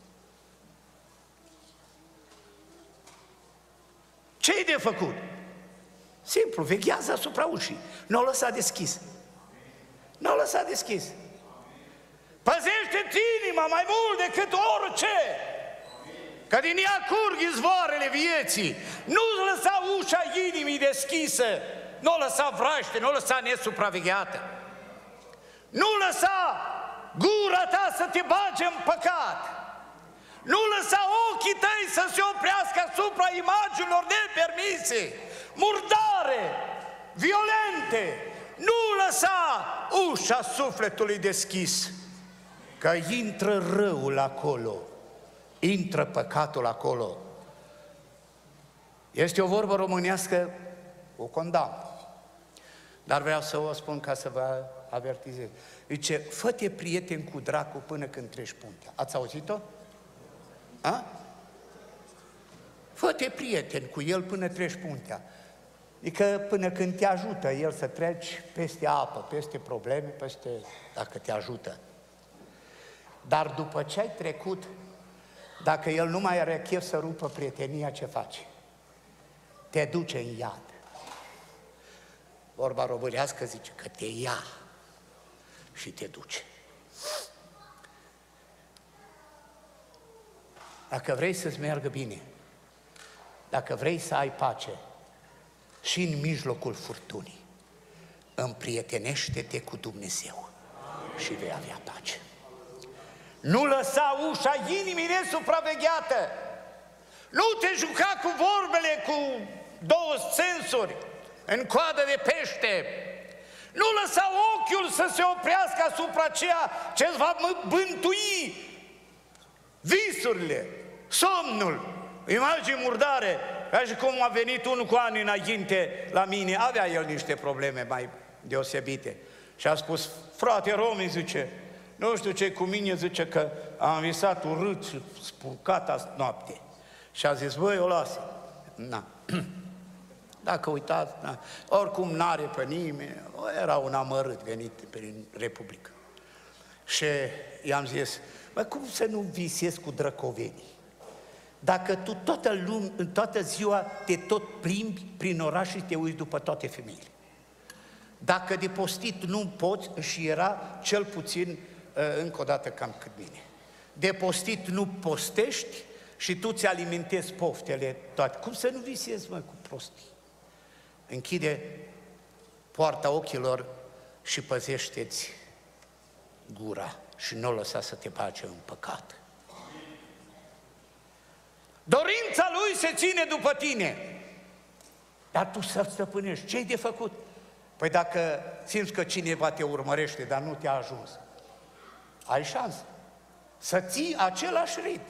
Speaker 1: Ce-i de făcut? Simplu, veghează asupra ușii. Nu o lăsa deschis. Nu o lăsa deschis. Păzește-ți inima mai mult decât orice, că din ea curg izvoarele vieții. Nu lăsa ușa inimii deschisă, nu o lăsa vraște, nu o lăsa nesupravegheată. Nu lăsa gura ta să te bage în păcat. Nu lăsa ochii tăi să se oprească asupra imaginilor nepermise, murdare, violente. Nu lăsa ușa sufletului deschis, că intră răul acolo, intră păcatul acolo. Este o vorbă românească, o condamn, dar vreau să o spun ca să vă avertizez. Zice, fă-te prieten cu dracu până când treci puntea. Ați auzit-o? A? Fă-te prieten cu el până treci puntea. Adică până când te ajută el să treci peste apă, peste probleme, dacă te ajută. Dar după ce ai trecut, dacă el nu mai are chef să rupă prietenia, ce faci? Te duce în iad. Vorba românească zice că te ia și te duce. Dacă vrei să-ți meargă bine, dacă vrei să ai pace și în mijlocul furtunii, împrietenește-te cu Dumnezeu și vei avea pace. Nu lăsa ușa inimii nesupravegheată. Nu te juca cu vorbele cu două sensuri în coadă de pește. Nu lăsa ochiul să se oprească asupra ceea ce îți va bântui visurile, somnul, imagini murdare. Ca și cum a venit unul cu ani înainte la mine, avea el niște probleme mai deosebite. Și a spus, frate Romi, zice, nu știu ce cu mine, zice că am visat urât și spurcat azi noapte. Și a zis, băi, o lasă. Na. Dacă uitați, na. Oricum n-are pe nimeni, era un amărât venit prin Republică. Și i-am zis, bă, cum să nu visezi cu drăcovenii? Dacă tu toată ziua te tot plimbi prin oraș și te uiți după toate femeile. Dacă de postit nu poți, și era cel puțin, încă o dată cam cât mine, de postit nu postești și tu ți alimentezi poftele toate. Cum să nu visezi, mă, cu prostii? Închide poarta ochilor și păzește-ți gura și nu o lăsa să te bage în păcat. Dorința lui se ține după tine, dar tu să-l stăpânești. Ce-i de făcut? Păi dacă simți că cineva te urmărește, dar nu te-a ajuns, ai șansă să ții același ritm.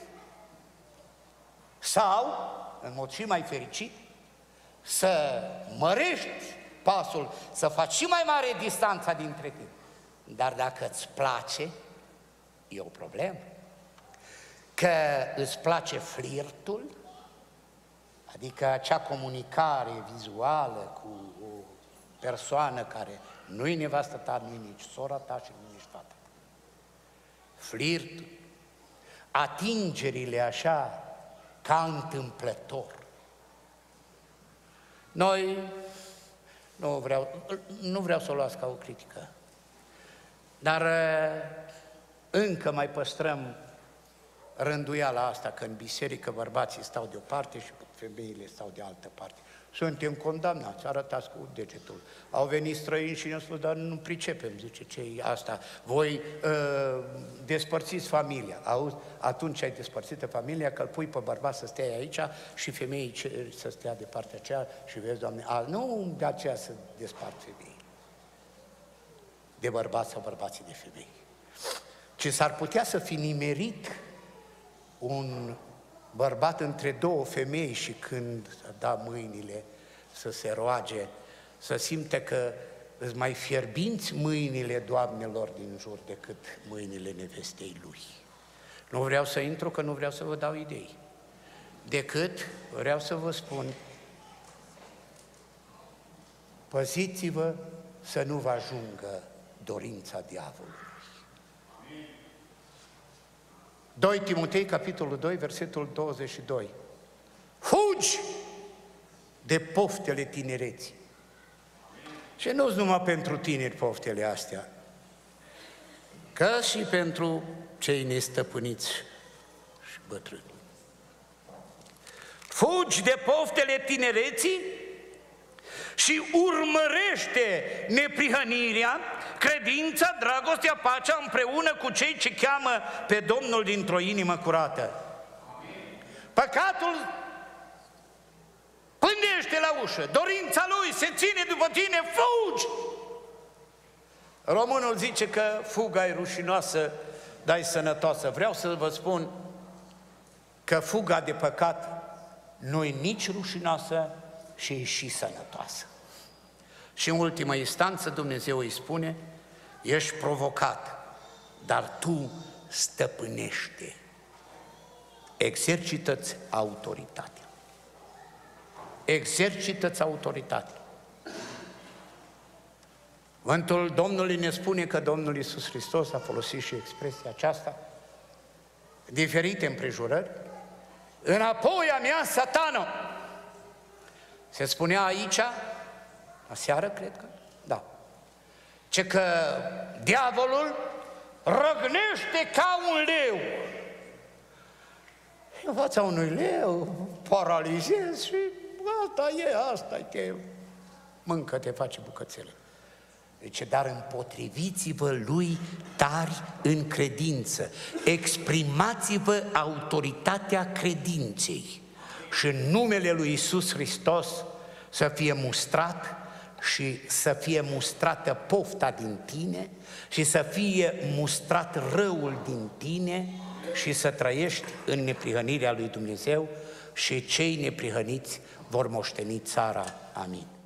Speaker 1: Sau, în mod și mai fericit, să mărești pasul, să faci și mai mare distanța dintre tine. Dar dacă îți place, e o problemă. Că îți place flirtul, adică acea comunicare vizuală cu o persoană care nu-i nevastă ta, nu-i nici sora ta și nu-i nici fata ta. Flirtul, atingerile așa ca întâmplător. Noi, nu vreau să o luați ca o critică, dar încă mai păstrăm rânduiala asta, că în biserică bărbații stau de o parte și femeile stau de altă parte. Suntem condamnați, arătați cu degetul. Au venit străini și ne-au spus, dar nu pricepem, zice, ce-i asta? Voi despărțiți familia. Auzi, atunci ai despărțită familia, că îl pui pe bărbat să stea aici și femeii să stea de partea aceea și vezi, Doamne, nu de aceea să despart femeii. De bărbați sau bărbații de femei. Ci s-ar putea să fi nimerit un bărbat între două femei și când da mâinile să se roage, să simte că îți mai fierbinți mâinile doamnelor din jur decât mâinile nevestei lui. Nu vreau să intru, că nu vreau să vă dau idei. Decât vreau să vă spun, păziți-vă să nu vă ajungă dorința diavolului. 2 Timotei, capitolul 2, versetul 22. Fugi de poftele tinereții. Și nu-s numai pentru tineri poftele astea, că și pentru cei nestăpâniți și bătrâni. Fugi de poftele tinereții și urmărește neprihănirea, credința, dragostea, pacea împreună cu cei ce cheamă pe Domnul dintr-o inimă curată. Păcatul pândește la ușă, dorința lui se ține după tine, fugi! Românul zice că fuga e rușinoasă, dar e sănătoasă. Vreau să vă spun că fuga de păcat nu e nici rușinoasă și e și sănătoasă. Și în ultima instanță Dumnezeu îi spune ești provocat, dar tu stăpânește. Exercită-ți autoritatea. Exercită-ți autoritatea. Cuvântul Domnului ne spune că Domnul Iisus Hristos a folosit și expresia aceasta, diferite împrejurări. Înapoi a mea, Satană! Se spunea aici, aseară, cred că, da, ce că diavolul răgnește ca un leu. În fața unui leu, paralizezi și asta e, mâncă, te face bucățele. Deci, dar împotriviți-vă lui tari în credință, exprimați-vă autoritatea credinței și în numele lui Iisus Hristos să fie mustrat și să fie mustrată pofta din tine și să fie mustrat răul din tine și să trăiești în neprihănirea lui Dumnezeu și cei neprihăniți vor moșteni țara. Amin.